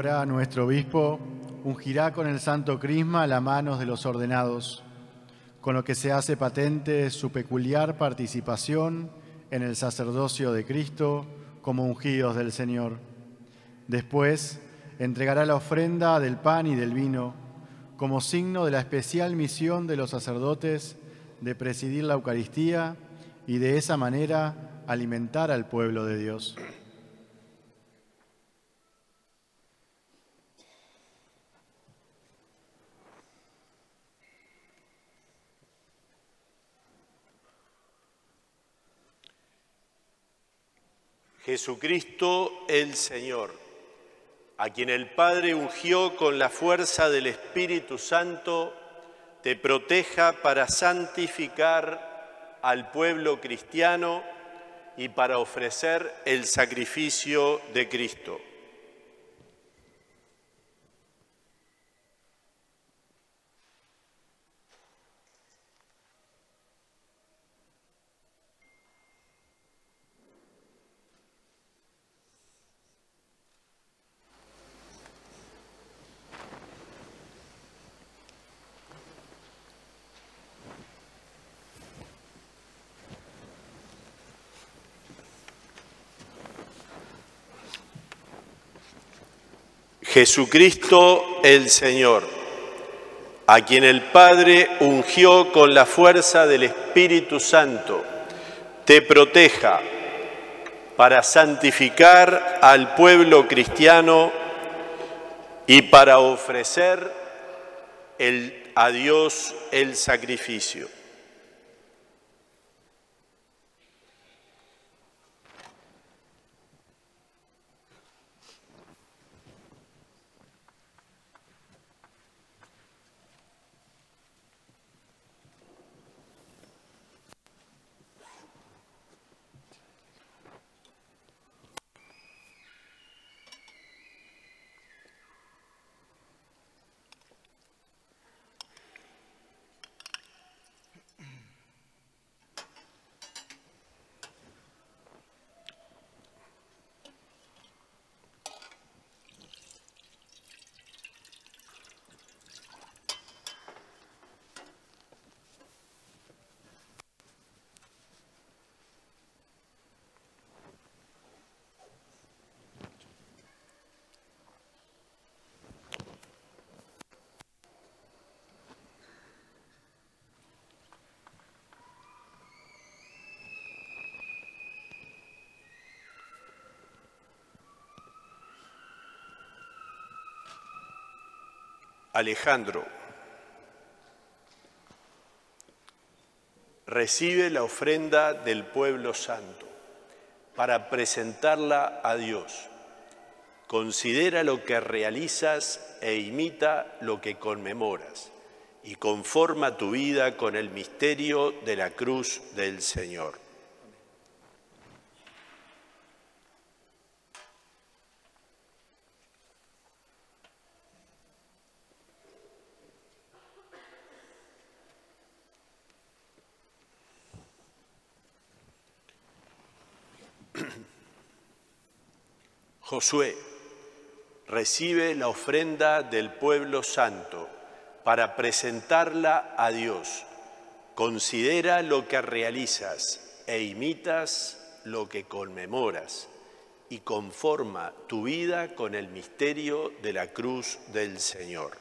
ahora nuestro obispo ungirá con el santo crisma las manos de los ordenados, con lo que se hace patente su peculiar participación en el sacerdocio de Cristo como ungidos del Señor. Después entregará la ofrenda del pan y del vino como signo de la especial misión de los sacerdotes de presidir la Eucaristía y de esa manera alimentar al pueblo de Dios. Jesucristo el Señor, a quien el Padre ungió con la fuerza del Espíritu Santo, te proteja para santificar al pueblo cristiano y para ofrecer el sacrificio de Cristo. Jesucristo el Señor, a quien el Padre ungió con la fuerza del Espíritu Santo, te proteja para santificar al pueblo cristiano y para ofrecer a Dios el sacrificio. Alejandro, recibe la ofrenda del pueblo santo para presentarla a Dios. Considera lo que realizas e imita lo que conmemoras y conforma tu vida con el misterio de la cruz del Señor. Josué, recibe la ofrenda del pueblo santo para presentarla a Dios. Considera lo que realizas e imitas lo que conmemoras y conforma tu vida con el misterio de la cruz del Señor.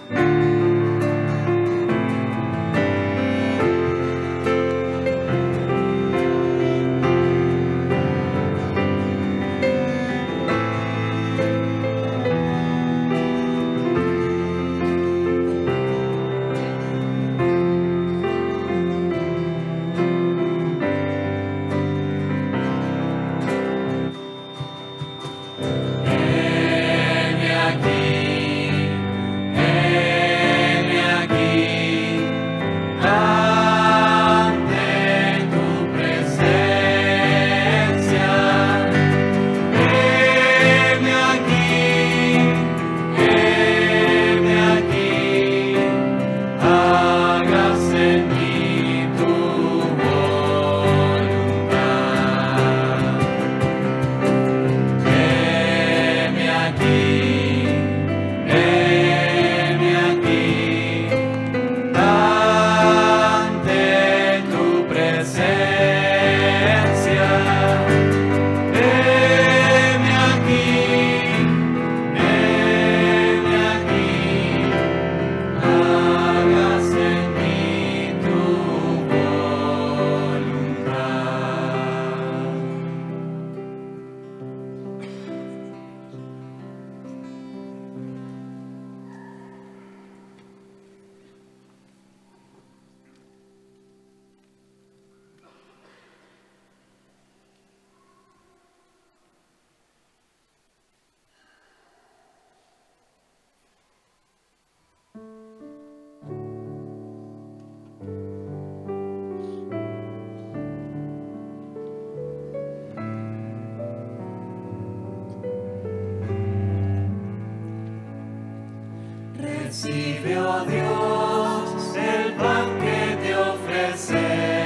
Recibe, oh Dios, el pan que te ofrecemos,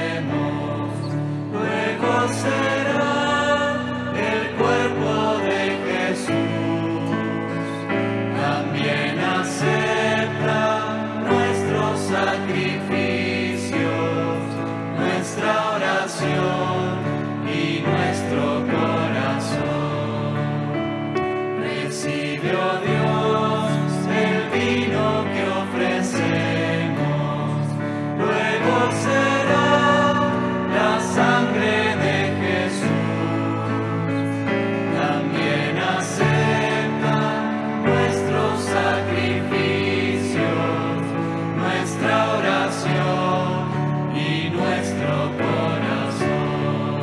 luego será el cuerpo de Jesús. También acepta nuestros sacrificios, nuestra oración y nuestro corazón. Recibe, oh Dios, el vino que ofrecemos, luego será la sangre de Jesús. También acepta nuestros sacrificios, nuestra oración y nuestro corazón.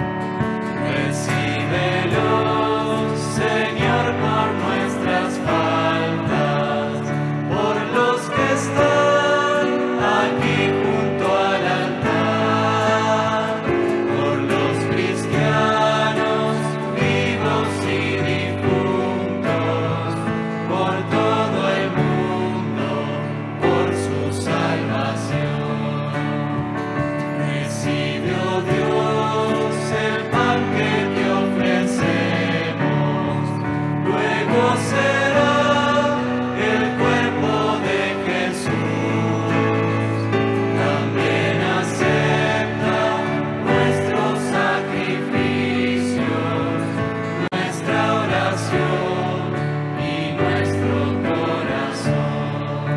Recíbelos, Señor, por nuestras faltas, por los que están aquí junto al altar, por los cristianos vivos y difuntos, por todo el mundo, por su salvación. Recibe, oh Dios, el pan que te ofrecemos, luego será el cuerpo de Jesús. También acepta nuestros sacrificios, nuestra oración y nuestro corazón.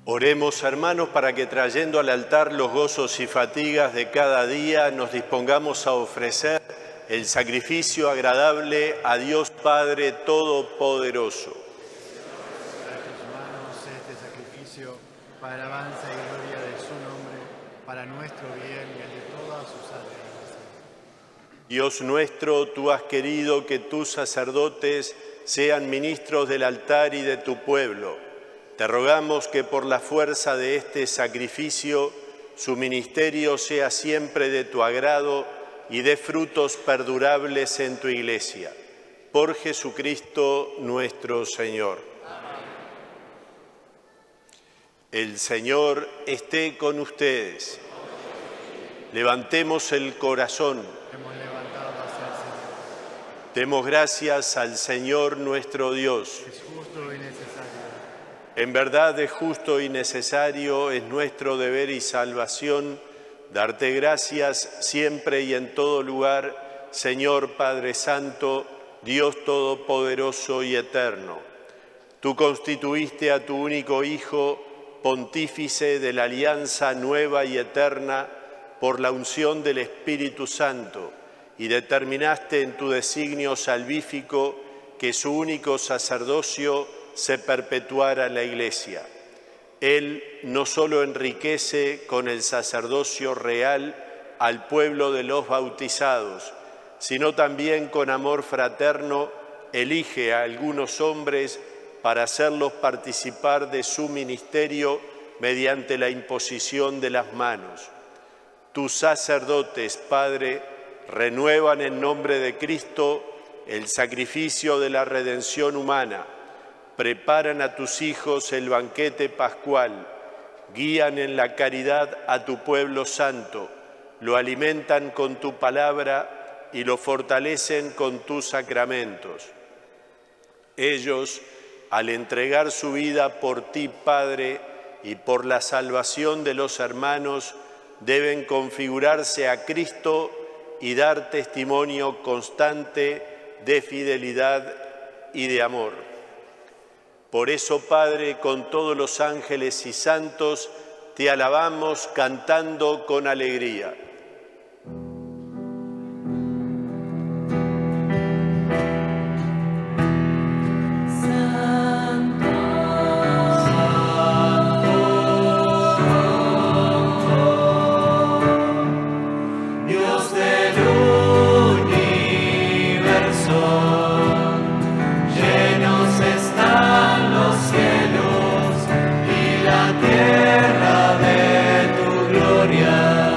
Oremos, hermanos, para que trayendo al altar los gozos y fatigas de cada día, nos dispongamos a ofrecer el sacrificio agradable a Dios Padre Todopoderoso. A tus manos este sacrificio para alabanza y gloria de su nombre, para nuestro bien y el de todas sus almas. Dios nuestro, tú has querido que tus sacerdotes sean ministros del altar y de tu pueblo. Te rogamos que por la fuerza de este sacrificio su ministerio sea siempre de tu agrado y dé frutos perdurables en tu Iglesia. Por Jesucristo nuestro Señor. Amén. El Señor esté con ustedes. Levantemos el corazón. Hemos levantado hacia el Señor. Demos gracias al Señor nuestro Dios. Es justo y necesario. En verdad es justo y necesario, es nuestro deber y salvación, darte gracias siempre y en todo lugar, Señor Padre Santo, Dios Todopoderoso y Eterno. Tú constituiste a tu único Hijo, pontífice de la alianza nueva y eterna, por la unción del Espíritu Santo, y determinaste en tu designio salvífico que su único sacerdocio se perpetuara la Iglesia. Él no solo enriquece con el sacerdocio real al pueblo de los bautizados, sino también con amor fraterno elige a algunos hombres para hacerlos participar de su ministerio mediante la imposición de las manos. Tus sacerdotes, Padre, renuevan en nombre de Cristo el sacrificio de la redención humana, preparan a tus hijos el banquete pascual, guían en la caridad a tu pueblo santo, lo alimentan con tu palabra y lo fortalecen con tus sacramentos. Ellos, al entregar su vida por ti, Padre, y por la salvación de los hermanos, deben configurarse a Cristo y dar testimonio constante de fidelidad y de amor. Por eso, Padre, con todos los ángeles y santos, te alabamos cantando con alegría. Tierra de tu gloria.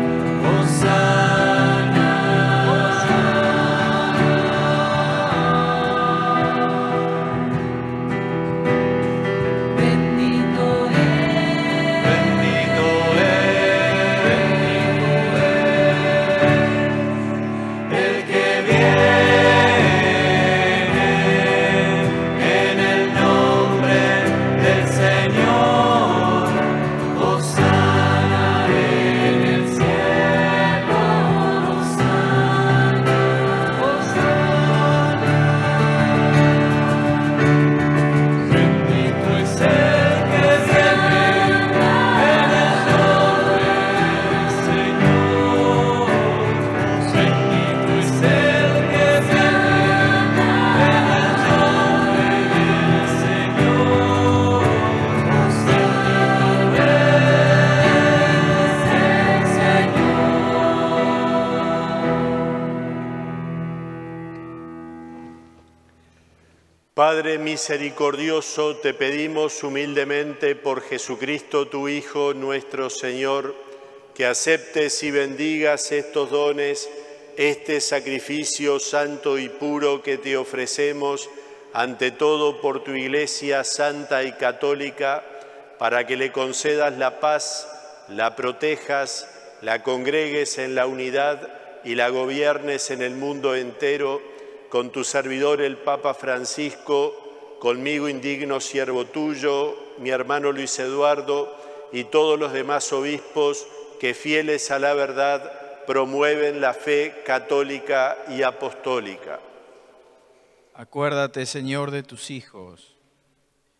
Padre misericordioso, te pedimos humildemente por Jesucristo, tu Hijo, nuestro Señor, que aceptes y bendigas estos dones, este sacrificio santo y puro que te ofrecemos, ante todo por tu Iglesia santa y católica, para que le concedas la paz, la protejas, la congregues en la unidad y la gobiernes en el mundo entero, con tu servidor el Papa Francisco, conmigo indigno siervo tuyo, mi hermano Luis Eduardo y todos los demás obispos que fieles a la verdad promueven la fe católica y apostólica. Acuérdate, Señor, de tus hijos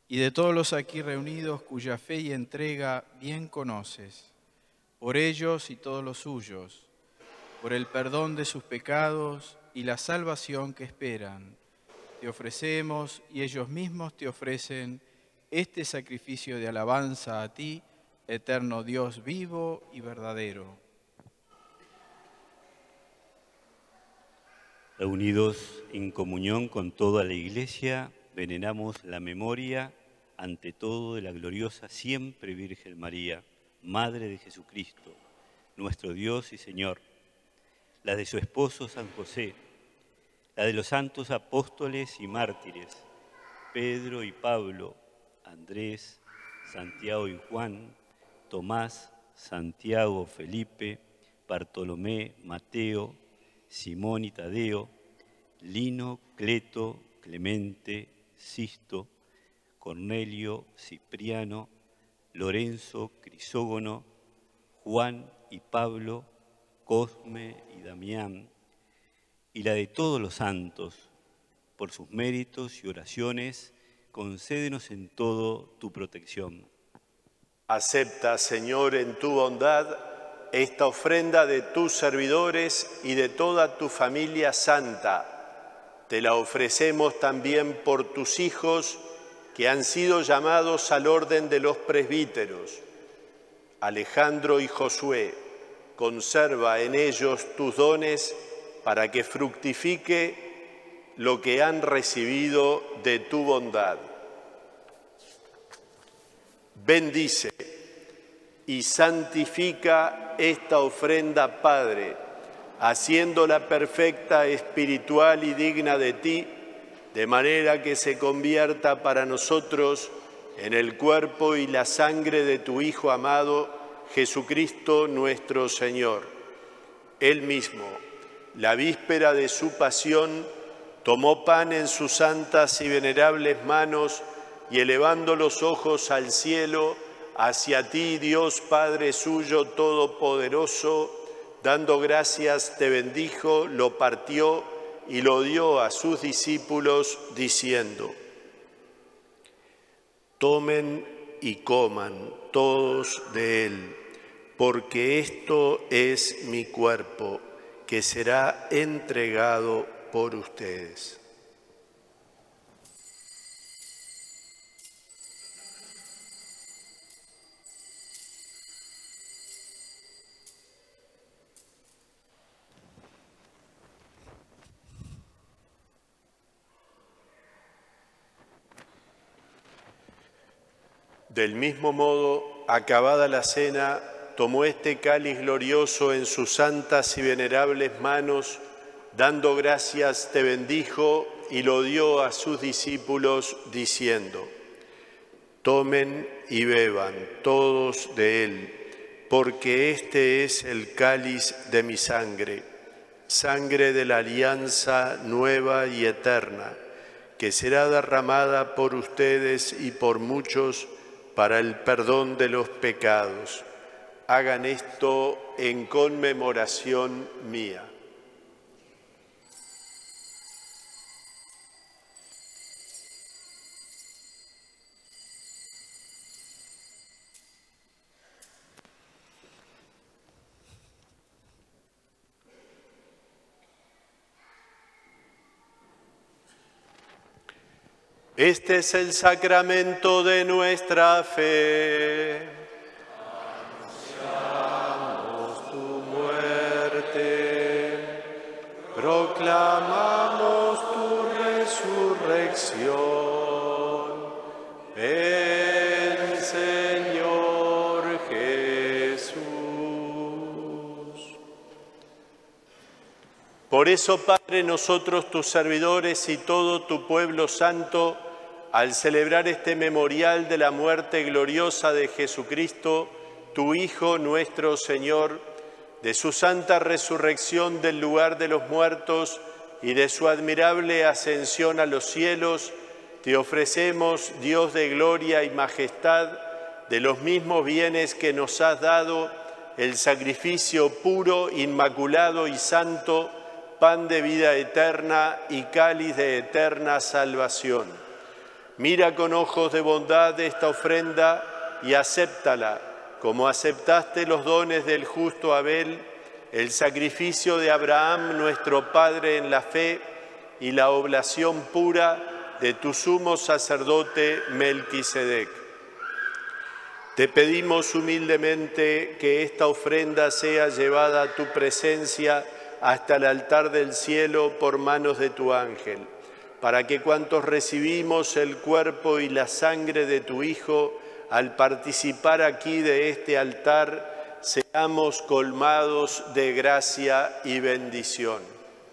y de todos los aquí reunidos cuya fe y entrega bien conoces, por ellos y todos los suyos, por el perdón de sus pecados y la salvación que esperan, te ofrecemos y ellos mismos te ofrecen este sacrificio de alabanza a ti, eterno Dios vivo y verdadero. Reunidos en comunión con toda la Iglesia, veneramos la memoria, ante todo, de la gloriosa siempre Virgen María, Madre de Jesucristo, nuestro Dios y Señor, la de su esposo San José, la de los santos apóstoles y mártires, Pedro y Pablo, Andrés, Santiago y Juan, Tomás, Santiago, Felipe, Bartolomé, Mateo, Simón y Tadeo, Lino, Cleto, Clemente, Sisto, Cornelio, Cipriano, Lorenzo, Crisógono, Juan y Pablo, Cosme y Damián, y la de todos los santos, por sus méritos y oraciones, concédenos en todo tu protección. Acepta, Señor, en tu bondad, esta ofrenda de tus servidores y de toda tu familia santa. Te la ofrecemos también por tus hijos que han sido llamados al orden de los presbíteros. Alejandro y Josué, conserva en ellos tus dones para que fructifique lo que han recibido de tu bondad. Bendice y santifica esta ofrenda, Padre, haciéndola perfecta, espiritual y digna de ti, de manera que se convierta para nosotros en el cuerpo y la sangre de tu Hijo amado, Jesucristo nuestro Señor. Él mismo, la víspera de su pasión, tomó pan en sus santas y venerables manos y elevando los ojos al cielo, hacia ti, Dios Padre suyo todopoderoso, dando gracias, te bendijo, lo partió y lo dio a sus discípulos, diciendo: tomen y coman todos de él, porque esto es mi cuerpo, que será entregado por ustedes. Del mismo modo, acabada la cena, tomó este cáliz glorioso en sus santas y venerables manos, dando gracias, te bendijo y lo dio a sus discípulos, diciendo: tomen y beban todos de él, porque este es el cáliz de mi sangre, sangre de la alianza nueva y eterna, que será derramada por ustedes y por muchos para el perdón de los pecados. Hagan esto en conmemoración mía. Este es el sacramento de nuestra fe. Anunciamos tu muerte, proclamamos tu resurrección. Ven, Señor Jesús. Por eso, Padre, nosotros, tus servidores y todo tu pueblo santo, al celebrar este memorial de la muerte gloriosa de Jesucristo, tu Hijo nuestro Señor, de su santa resurrección del lugar de los muertos y de su admirable ascensión a los cielos, te ofrecemos, Dios de gloria y majestad, de los mismos bienes que nos has dado, el sacrificio puro, inmaculado y santo, pan de vida eterna y cáliz de eterna salvación. Mira con ojos de bondad esta ofrenda y acéptala, como aceptaste los dones del justo Abel, el sacrificio de Abraham, nuestro Padre en la fe, y la oblación pura de tu sumo sacerdote Melquisedec. Te pedimos humildemente que esta ofrenda sea llevada a tu presencia hasta el altar del cielo por manos de tu ángel, para que cuantos recibimos el cuerpo y la sangre de tu Hijo, al participar aquí de este altar, seamos colmados de gracia y bendición.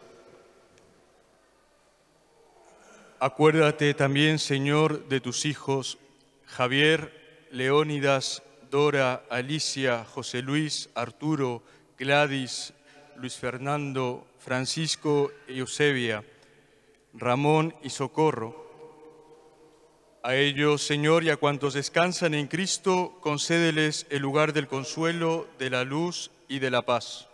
Acuérdate también, Señor, de tus hijos Javier, Leónidas, Dora, Alicia, José Luis, Arturo, Gladys, Luis Fernando, Francisco y Eusebia, Ramón y Socorro. A ellos, Señor, y a cuantos descansan en Cristo, concédeles el lugar del consuelo, de la luz y de la paz.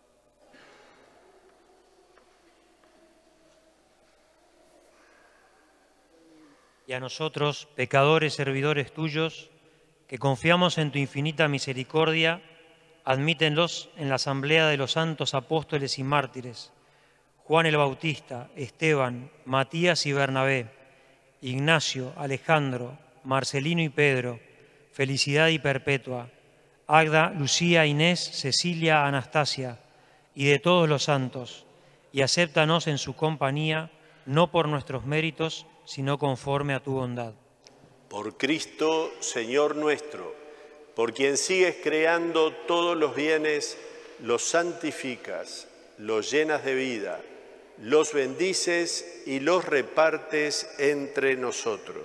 Y a nosotros, pecadores servidores tuyos, que confiamos en tu infinita misericordia, admítenlos en la asamblea de los santos apóstoles y mártires, Juan el Bautista, Esteban, Matías y Bernabé, Ignacio, Alejandro, Marcelino y Pedro, Felicidad y Perpetua, Agda, Lucía, Inés, Cecilia, Anastasia, y de todos los santos, y acéptanos en su compañía, no por nuestros méritos, sino conforme a tu bondad. Por Cristo, Señor nuestro, por quien sigues creando todos los bienes, los santificas, los llenas de vida, los bendices y los repartes entre nosotros.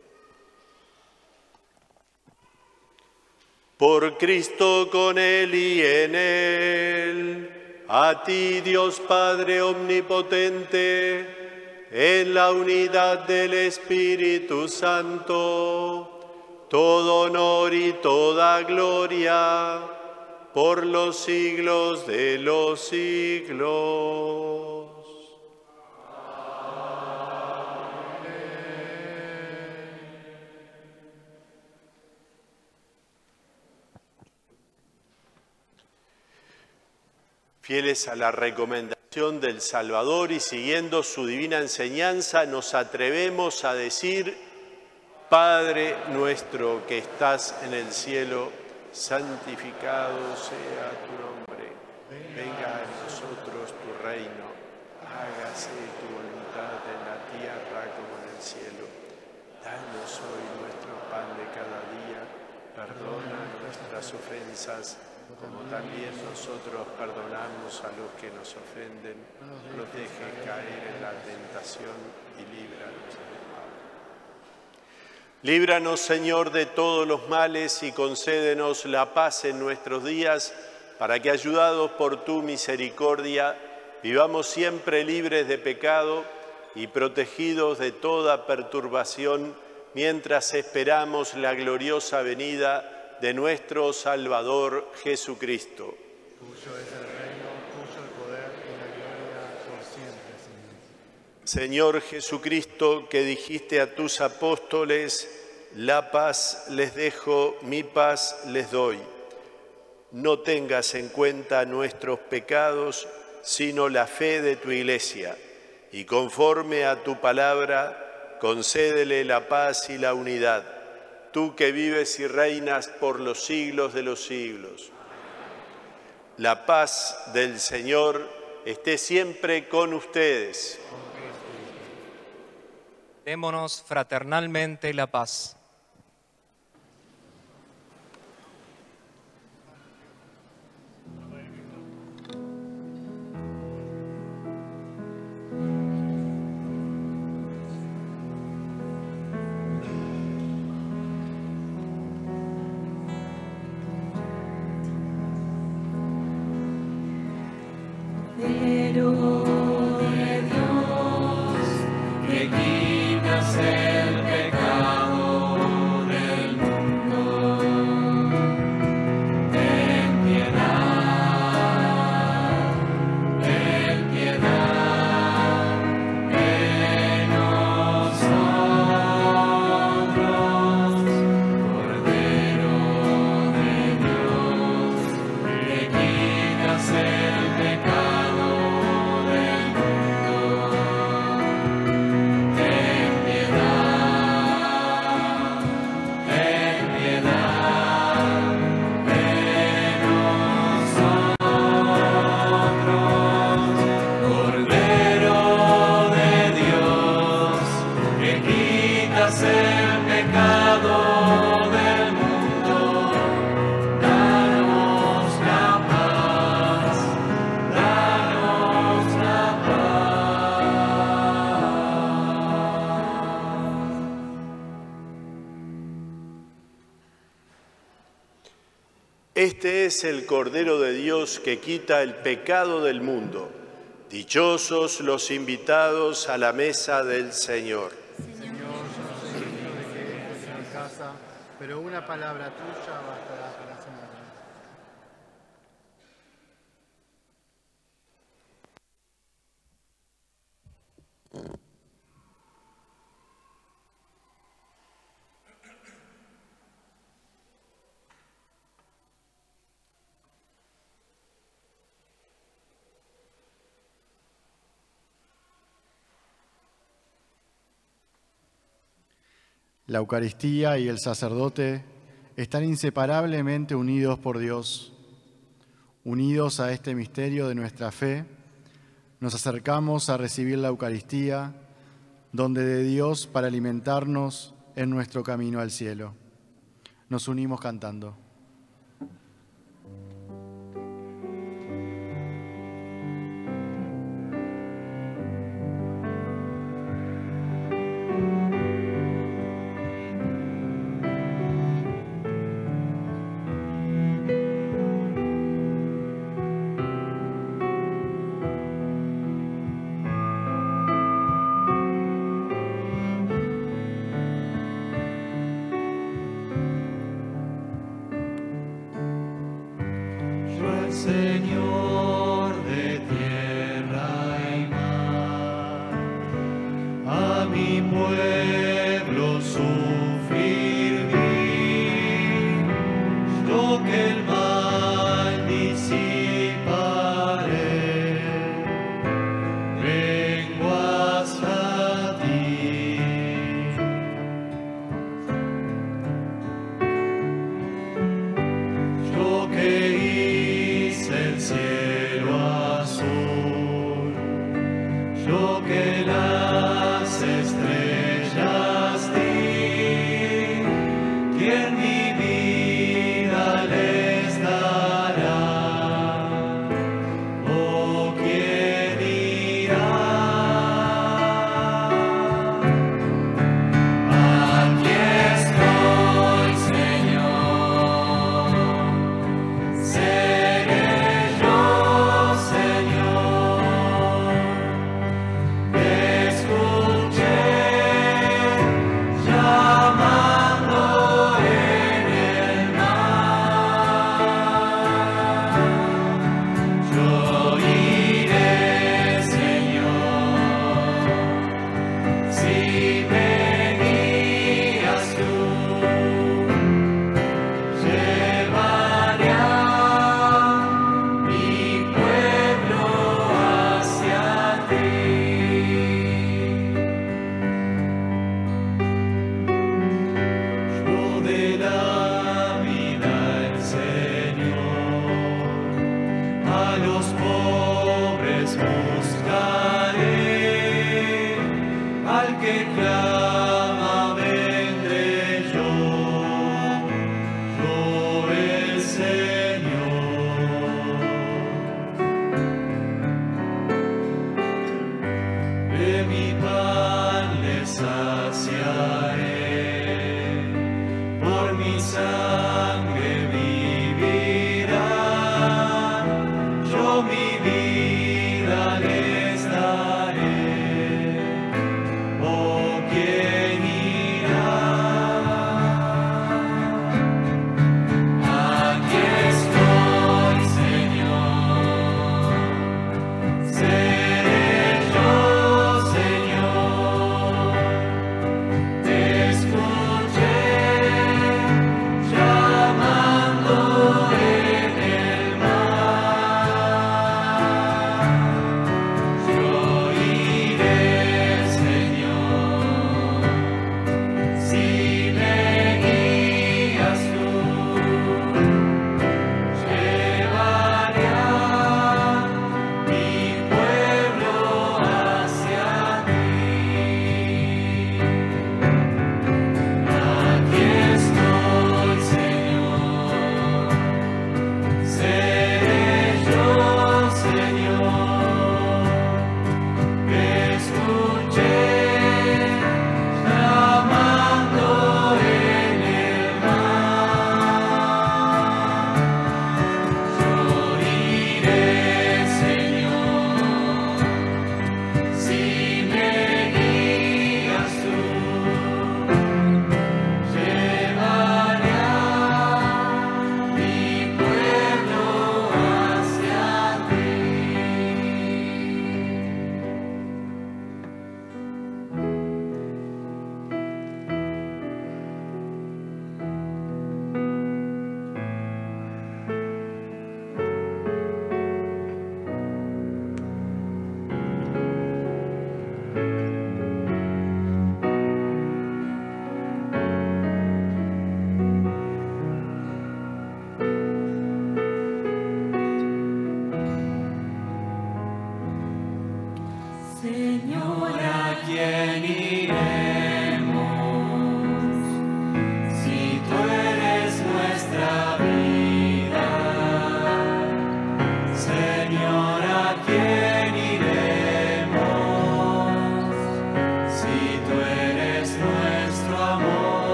Por Cristo, con Él y en Él, a ti, Dios Padre omnipotente, en la unidad del Espíritu Santo, todo honor y toda gloria, por los siglos de los siglos. Fieles a la recomendación del Salvador y siguiendo su divina enseñanza, nos atrevemos a decir: Padre nuestro que estás en el cielo, santificado sea tu nombre. Venga a nosotros tu reino. Hágase tu voluntad en la tierra como en el cielo. Danos hoy nuestro pan de cada día. Perdona nuestras ofensas, como también nosotros perdonamos a los que nos ofenden. No nos dejes caer en la tentación y líbranos del mal. Líbranos, Señor, de todos los males y concédenos la paz en nuestros días, para que, ayudados por tu misericordia, vivamos siempre libres de pecado y protegidos de toda perturbación, mientras esperamos la gloriosa venida de nuestro Salvador Jesucristo. Tuyo es el reino, tuyo el poder y la gloria por siempre, Señor Jesucristo, que dijiste a tus apóstoles: la paz les dejo, mi paz les doy. No tengas en cuenta nuestros pecados, sino la fe de tu Iglesia, y conforme a tu palabra, concédele la paz y la unidad. Tú que vives y reinas por los siglos de los siglos. La paz del Señor esté siempre con ustedes. Démonos fraternalmente la paz. quitas el pecado del mundo, danos la paz, danos la paz. Este es el Cordero de Dios que quita el pecado del mundo. Dichosos los invitados a la mesa del Señor. Señor, yo no soy digno de que entres en mi casa, pero una palabra tuya bastará para sanarme. La Eucaristía y el sacerdote están inseparablemente unidos por Dios. Unidos a este misterio de nuestra fe, nos acercamos a recibir la Eucaristía, donde de Dios para alimentarnos en nuestro camino al cielo. Nos unimos cantando. Señor de tierra y mar, a mi pueblo sufrir vi, yo que el mal disiparé, vengo hasta ti. Yo que el cielo azul, yo que las estrellas di.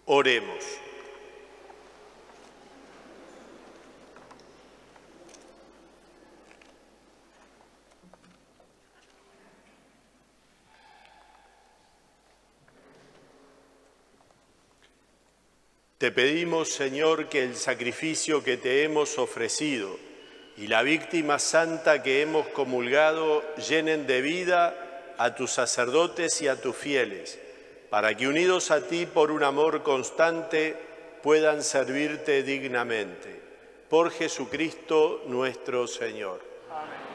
Oremos. Te pedimos, Señor, que el sacrificio que te hemos ofrecido y la víctima santa que hemos comulgado llenen de vida a tus sacerdotes y a tus fieles, para que unidos a ti por un amor constante puedan servirte dignamente. Por Jesucristo nuestro Señor. Amén.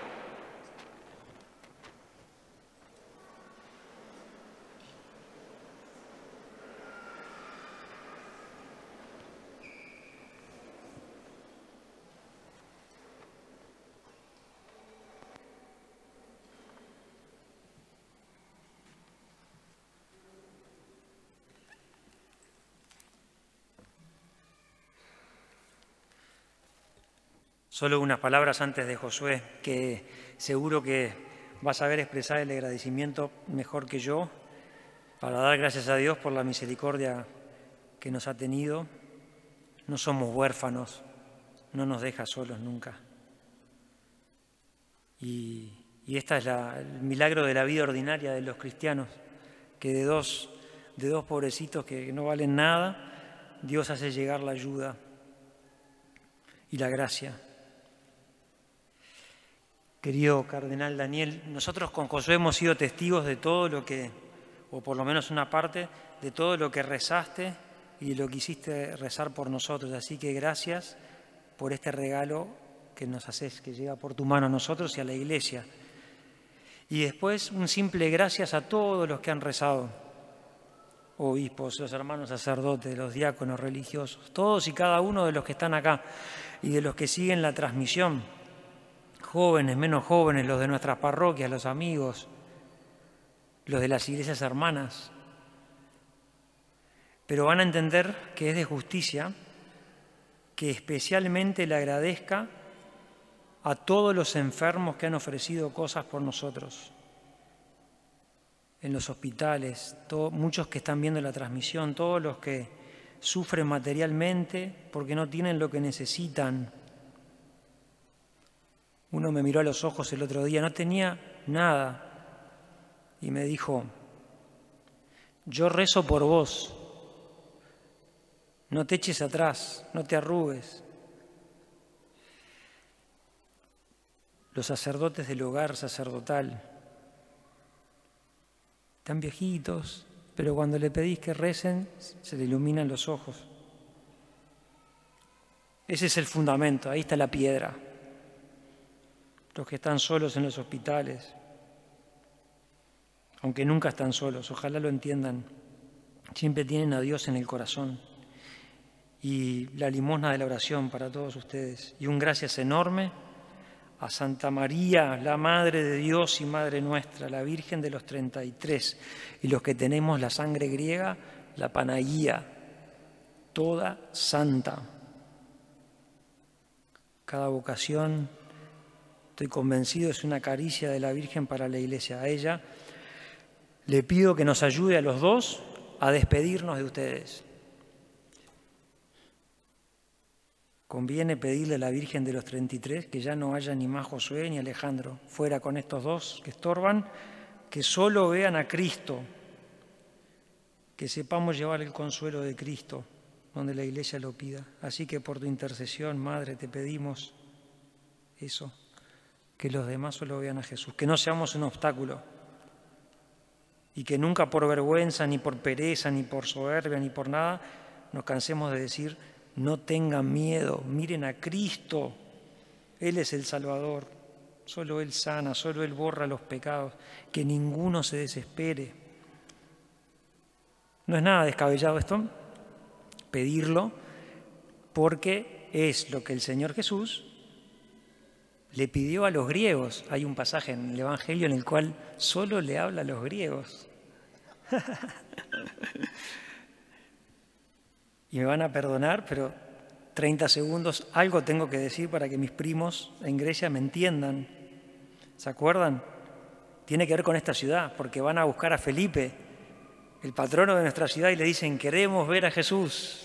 Solo unas palabras antes de Josué, que seguro que vas a ver expresar el agradecimiento mejor que yo, para dar gracias a Dios por la misericordia que nos ha tenido. No somos huérfanos, no nos deja solos nunca. Y este es el milagro de la vida ordinaria de los cristianos, que de dos pobrecitos que no valen nada, Dios hace llegar la ayuda y la gracia. Querido Cardenal Daniel, nosotros con Josué hemos sido testigos de todo lo que, o por lo menos una parte, de todo lo que rezaste y de lo que hiciste rezar por nosotros. Así que gracias por este regalo que nos haces, que llega por tu mano a nosotros y a la Iglesia. Y después un simple gracias a todos los que han rezado, obispos, los hermanos sacerdotes, los diáconos religiosos, todos y cada uno de los que están acá y de los que siguen la transmisión. Jóvenes, menos jóvenes, los de nuestras parroquias, los amigos, los de las iglesias hermanas. Pero van a entender que es de justicia que especialmente le agradezca a todos los enfermos que han ofrecido cosas por nosotros. En los hospitales, muchos que están viendo la transmisión, todos los que sufren materialmente porque no tienen lo que necesitan. Uno me miró a los ojos el otro día, no tenía nada, y me dijo: yo rezo por vos, no te eches atrás, no te arrugues. Los sacerdotes del hogar sacerdotal, tan viejitos, pero cuando le pedís que recen, se le iluminan los ojos. Ese es el fundamento, ahí está la piedra. Los que están solos en los hospitales, aunque nunca están solos, ojalá lo entiendan, siempre tienen a Dios en el corazón. Y la limosna de la oración para todos ustedes. Y un gracias enorme a Santa María, la Madre de Dios y Madre nuestra, la Virgen de los 33, y los que tenemos la sangre griega, la Panaguía, toda santa. Cada vocación, estoy convencido, es una caricia de la Virgen para la Iglesia. A ella le pido que nos ayude a los dos a despedirnos de ustedes. Conviene pedirle a la Virgen de los 33 que ya no haya ni más Josué ni Alejandro. Fuera con estos dos que estorban, que solo vean a Cristo, que sepamos llevar el consuelo de Cristo donde la Iglesia lo pida. Así que por tu intercesión, Madre, te pedimos eso. Que los demás solo vean a Jesús, que no seamos un obstáculo y que nunca por vergüenza, ni por pereza, ni por soberbia, ni por nada, nos cansemos de decir: no tengan miedo, miren a Cristo, Él es el Salvador, solo Él sana, solo Él borra los pecados, que ninguno se desespere. No es nada descabellado esto, pedirlo, porque es lo que el Señor Jesús le pidió a los griegos. Hay un pasaje en el Evangelio en el cual solo le habla a los griegos. Y me van a perdonar, pero 30 segundos, algo tengo que decir para que mis primos en Grecia me entiendan. ¿Se acuerdan? Tiene que ver con esta ciudad, porque van a buscar a Felipe, el patrono de nuestra ciudad, y le dicen: queremos ver a Jesús.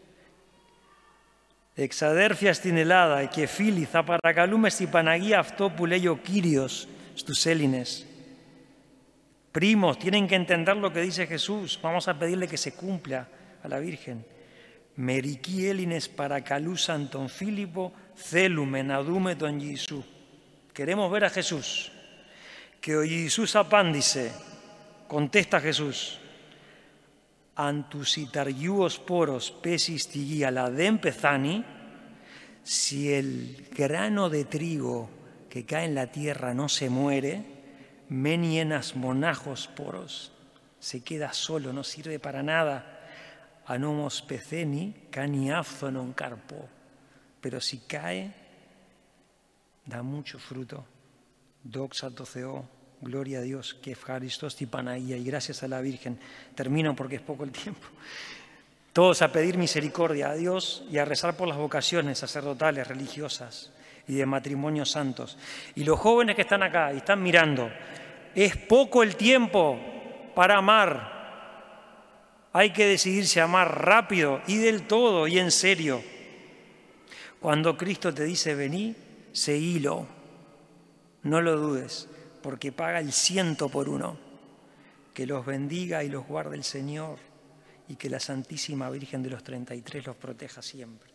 Εξαδέρφια στην Ελλάδα και φίλοι, θα παρακαλούμε στην Παναγία αυτό που λέει ο Κύριος στους Έλληνες. Primos, tienen que entender lo que dice Jesús. Vamos a pedirle que se cumpla a la Virgen. Μερικοί Έλληνες παρακαλούσαν τον Φίλιππο, θέλουμε να δούμε τον Ιησού. Queremos ver a Jesús. Και ο Ιησούς απάντησε, contesta Jesús, αν τους ιταριούς πόρος πέσει στη γη αλλά δεν πεθάνει, si el grano de trigo que cae en la tierra no se muere, μένει ένας μονάχος πόρος, se queda solo, no sirve para nada. Αν όμως πεθαίνει, κάνει άφθονον καρπό, pero si cae, da mucho fruto. Doxa tau Θεό. Gloria a Dios, que ευχαριστώ στην Παναγία y gracias a la Virgen. Termino porque es poco el tiempo. Todos a pedir misericordia a Dios y a rezar por las vocaciones sacerdotales, religiosas y de matrimonios santos. Y los jóvenes que están acá y están mirando, es poco el tiempo para amar. Hay que decidirse a amar rápido y del todo y en serio. Cuando Cristo te dice vení, seguilo. No lo dudes, porque paga el 100 por 1. Que los bendiga y los guarde el Señor y que la Santísima Virgen de los 33 los proteja siempre.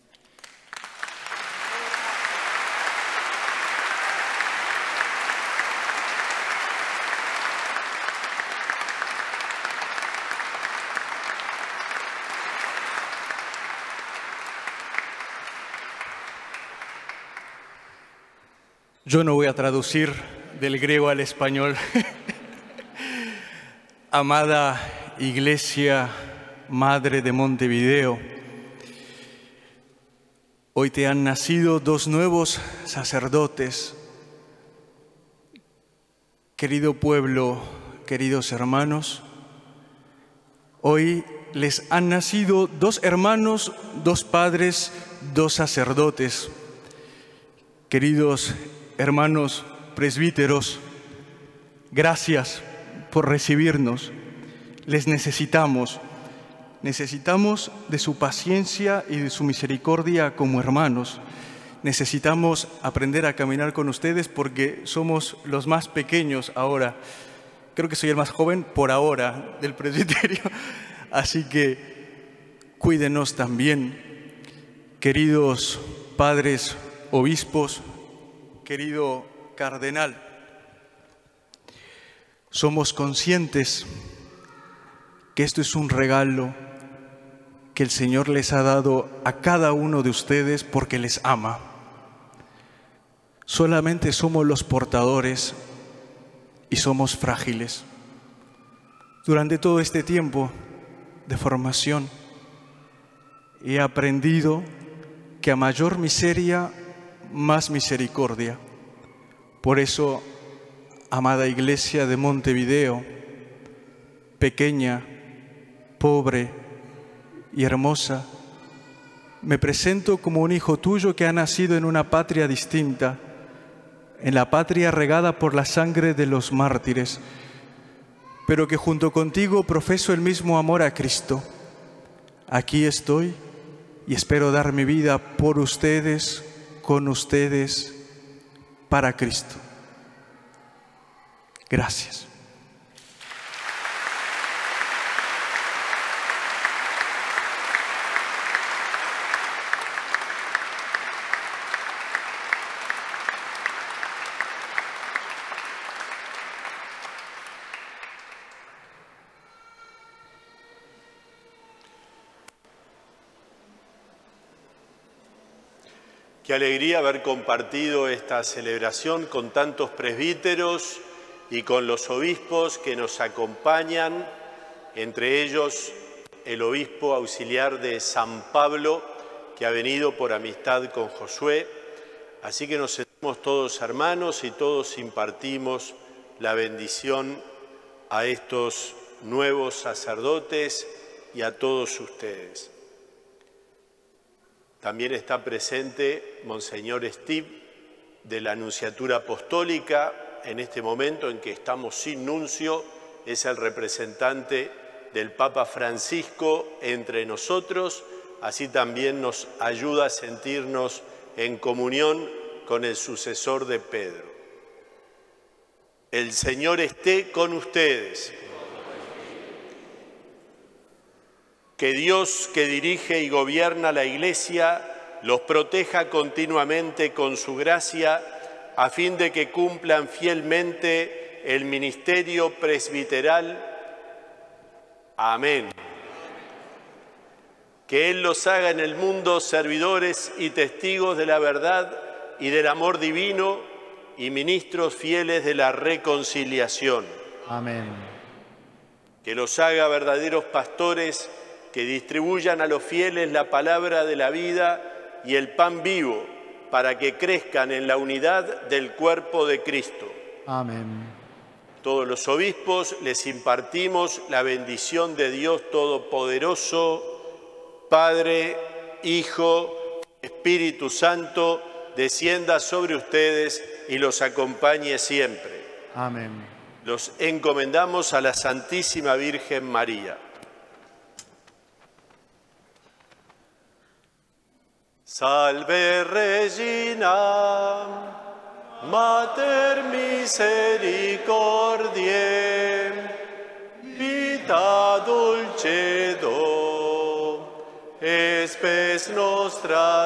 Yo no voy a traducir del griego al español. Amada Iglesia Madre de Montevideo, hoy te han nacido dos nuevos sacerdotes. Querido pueblo, queridos hermanos, hoy les han nacido dos hermanos, dos padres, dos sacerdotes. Queridos hermanos presbíteros, gracias por recibirnos. Les necesitamos. Necesitamos de su paciencia y de su misericordia como hermanos. Necesitamos aprender a caminar con ustedes porque somos los más pequeños ahora. Creo que soy el más joven por ahora del presbiterio. Así que cuídenos también, queridos padres, obispos, querido cardenal. Somos conscientes que esto es un regalo que el Señor les ha dado a cada uno de ustedes porque les ama. Solamente somos los portadores y somos frágiles. Durante todo este tiempo de formación he aprendido que a mayor miseria, más misericordia. Por eso, amada Iglesia de Montevideo, pequeña, pobre y hermosa, me presento como un hijo tuyo que ha nacido en una patria distinta, en la patria regada por la sangre de los mártires, pero que junto contigo profeso el mismo amor a Cristo. Aquí estoy y espero dar mi vida por ustedes, con ustedes, para Cristo. Gracias. Qué alegría haber compartido esta celebración con tantos presbíteros y con los obispos que nos acompañan, entre ellos el obispo auxiliar de San Pablo, que ha venido por amistad con Josué. Así que nos sentimos todos hermanos y todos impartimos la bendición a estos nuevos sacerdotes y a todos ustedes. También está presente Monseñor Steve de la Nunciatura Apostólica. En este momento en que estamos sin nuncio, es el representante del Papa Francisco entre nosotros, así también nos ayuda a sentirnos en comunión con el sucesor de Pedro. El Señor esté con ustedes. Que Dios, que dirige y gobierna la Iglesia, los proteja continuamente con su gracia, a fin de que cumplan fielmente el ministerio presbiteral. Amén. Que Él los haga en el mundo servidores y testigos de la verdad y del amor divino y ministros fieles de la reconciliación. Amén. Que los haga verdaderos pastores que distribuyan a los fieles la palabra de la vida y el pan vivo, para que crezcan en la unidad del cuerpo de Cristo. Amén. Todos los obispos les impartimos la bendición de Dios Todopoderoso, Padre, Hijo, Espíritu Santo, descienda sobre ustedes y los acompañe siempre. Amén. Los encomendamos a la Santísima Virgen María. Salve Regina, Mater misericordiae, vita dulcedo, spes nostra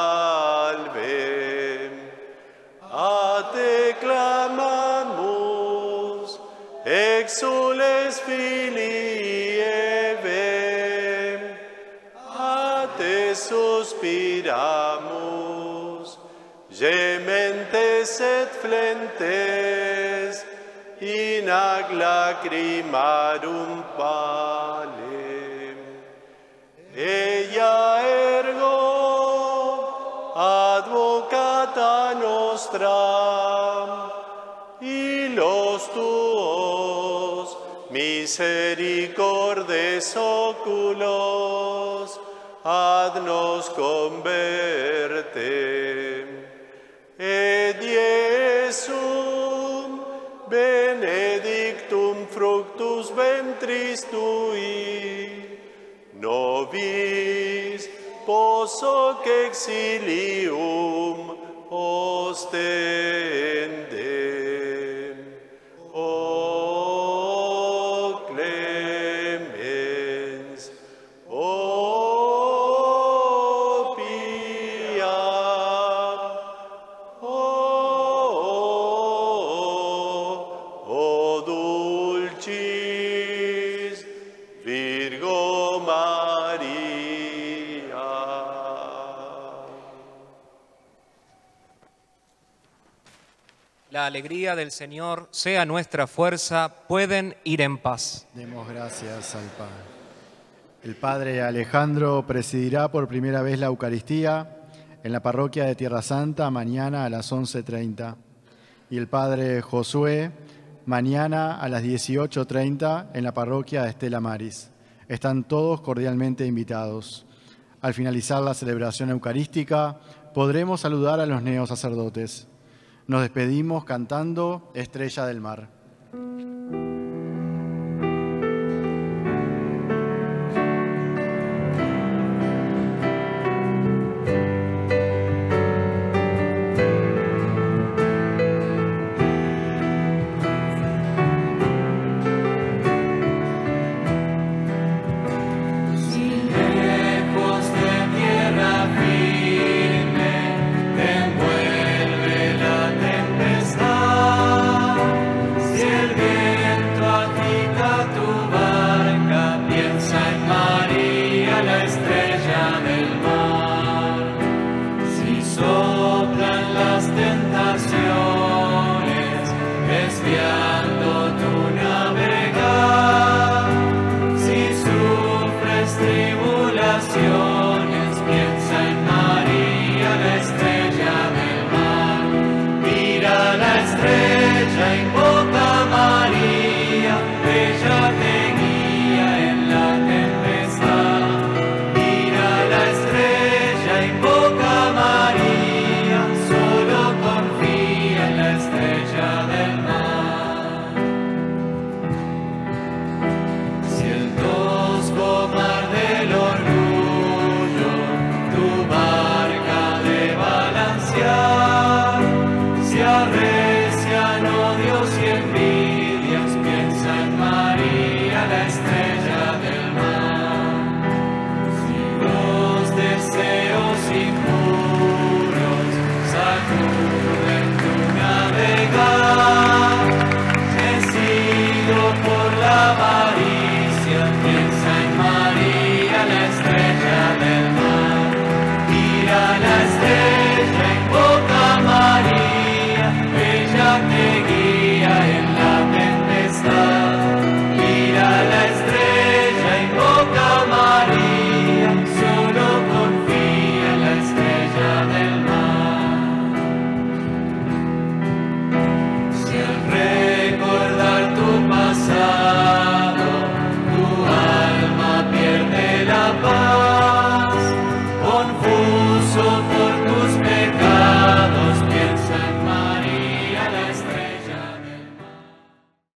salve. A te clamamus, exules filii Eve, a te suspiramus, gementes et flentes, in ac lacrimarum palem. Ella ergo advocata nostra, y los tuos misericordes oculos, haznos converte. Et Iesum benedictum fructus ventris tui, nobis posoc exilium ostendem. O clemens, o pia, o dulcis Virgo Maria. La alegría del Señor sea nuestra fuerza. Pueden ir en paz. Demos gracias al Padre. El Padre Alejandro presidirá por primera vez la Eucaristía en la parroquia de Tierra Santa mañana a las 11:30. Y el Padre Josué mañana a las 18:30 en la parroquia de Estela Maris. Están todos cordialmente invitados. Al finalizar la celebración eucarística, podremos saludar a los neosacerdotes. Nos despedimos cantando Estrella del Mar.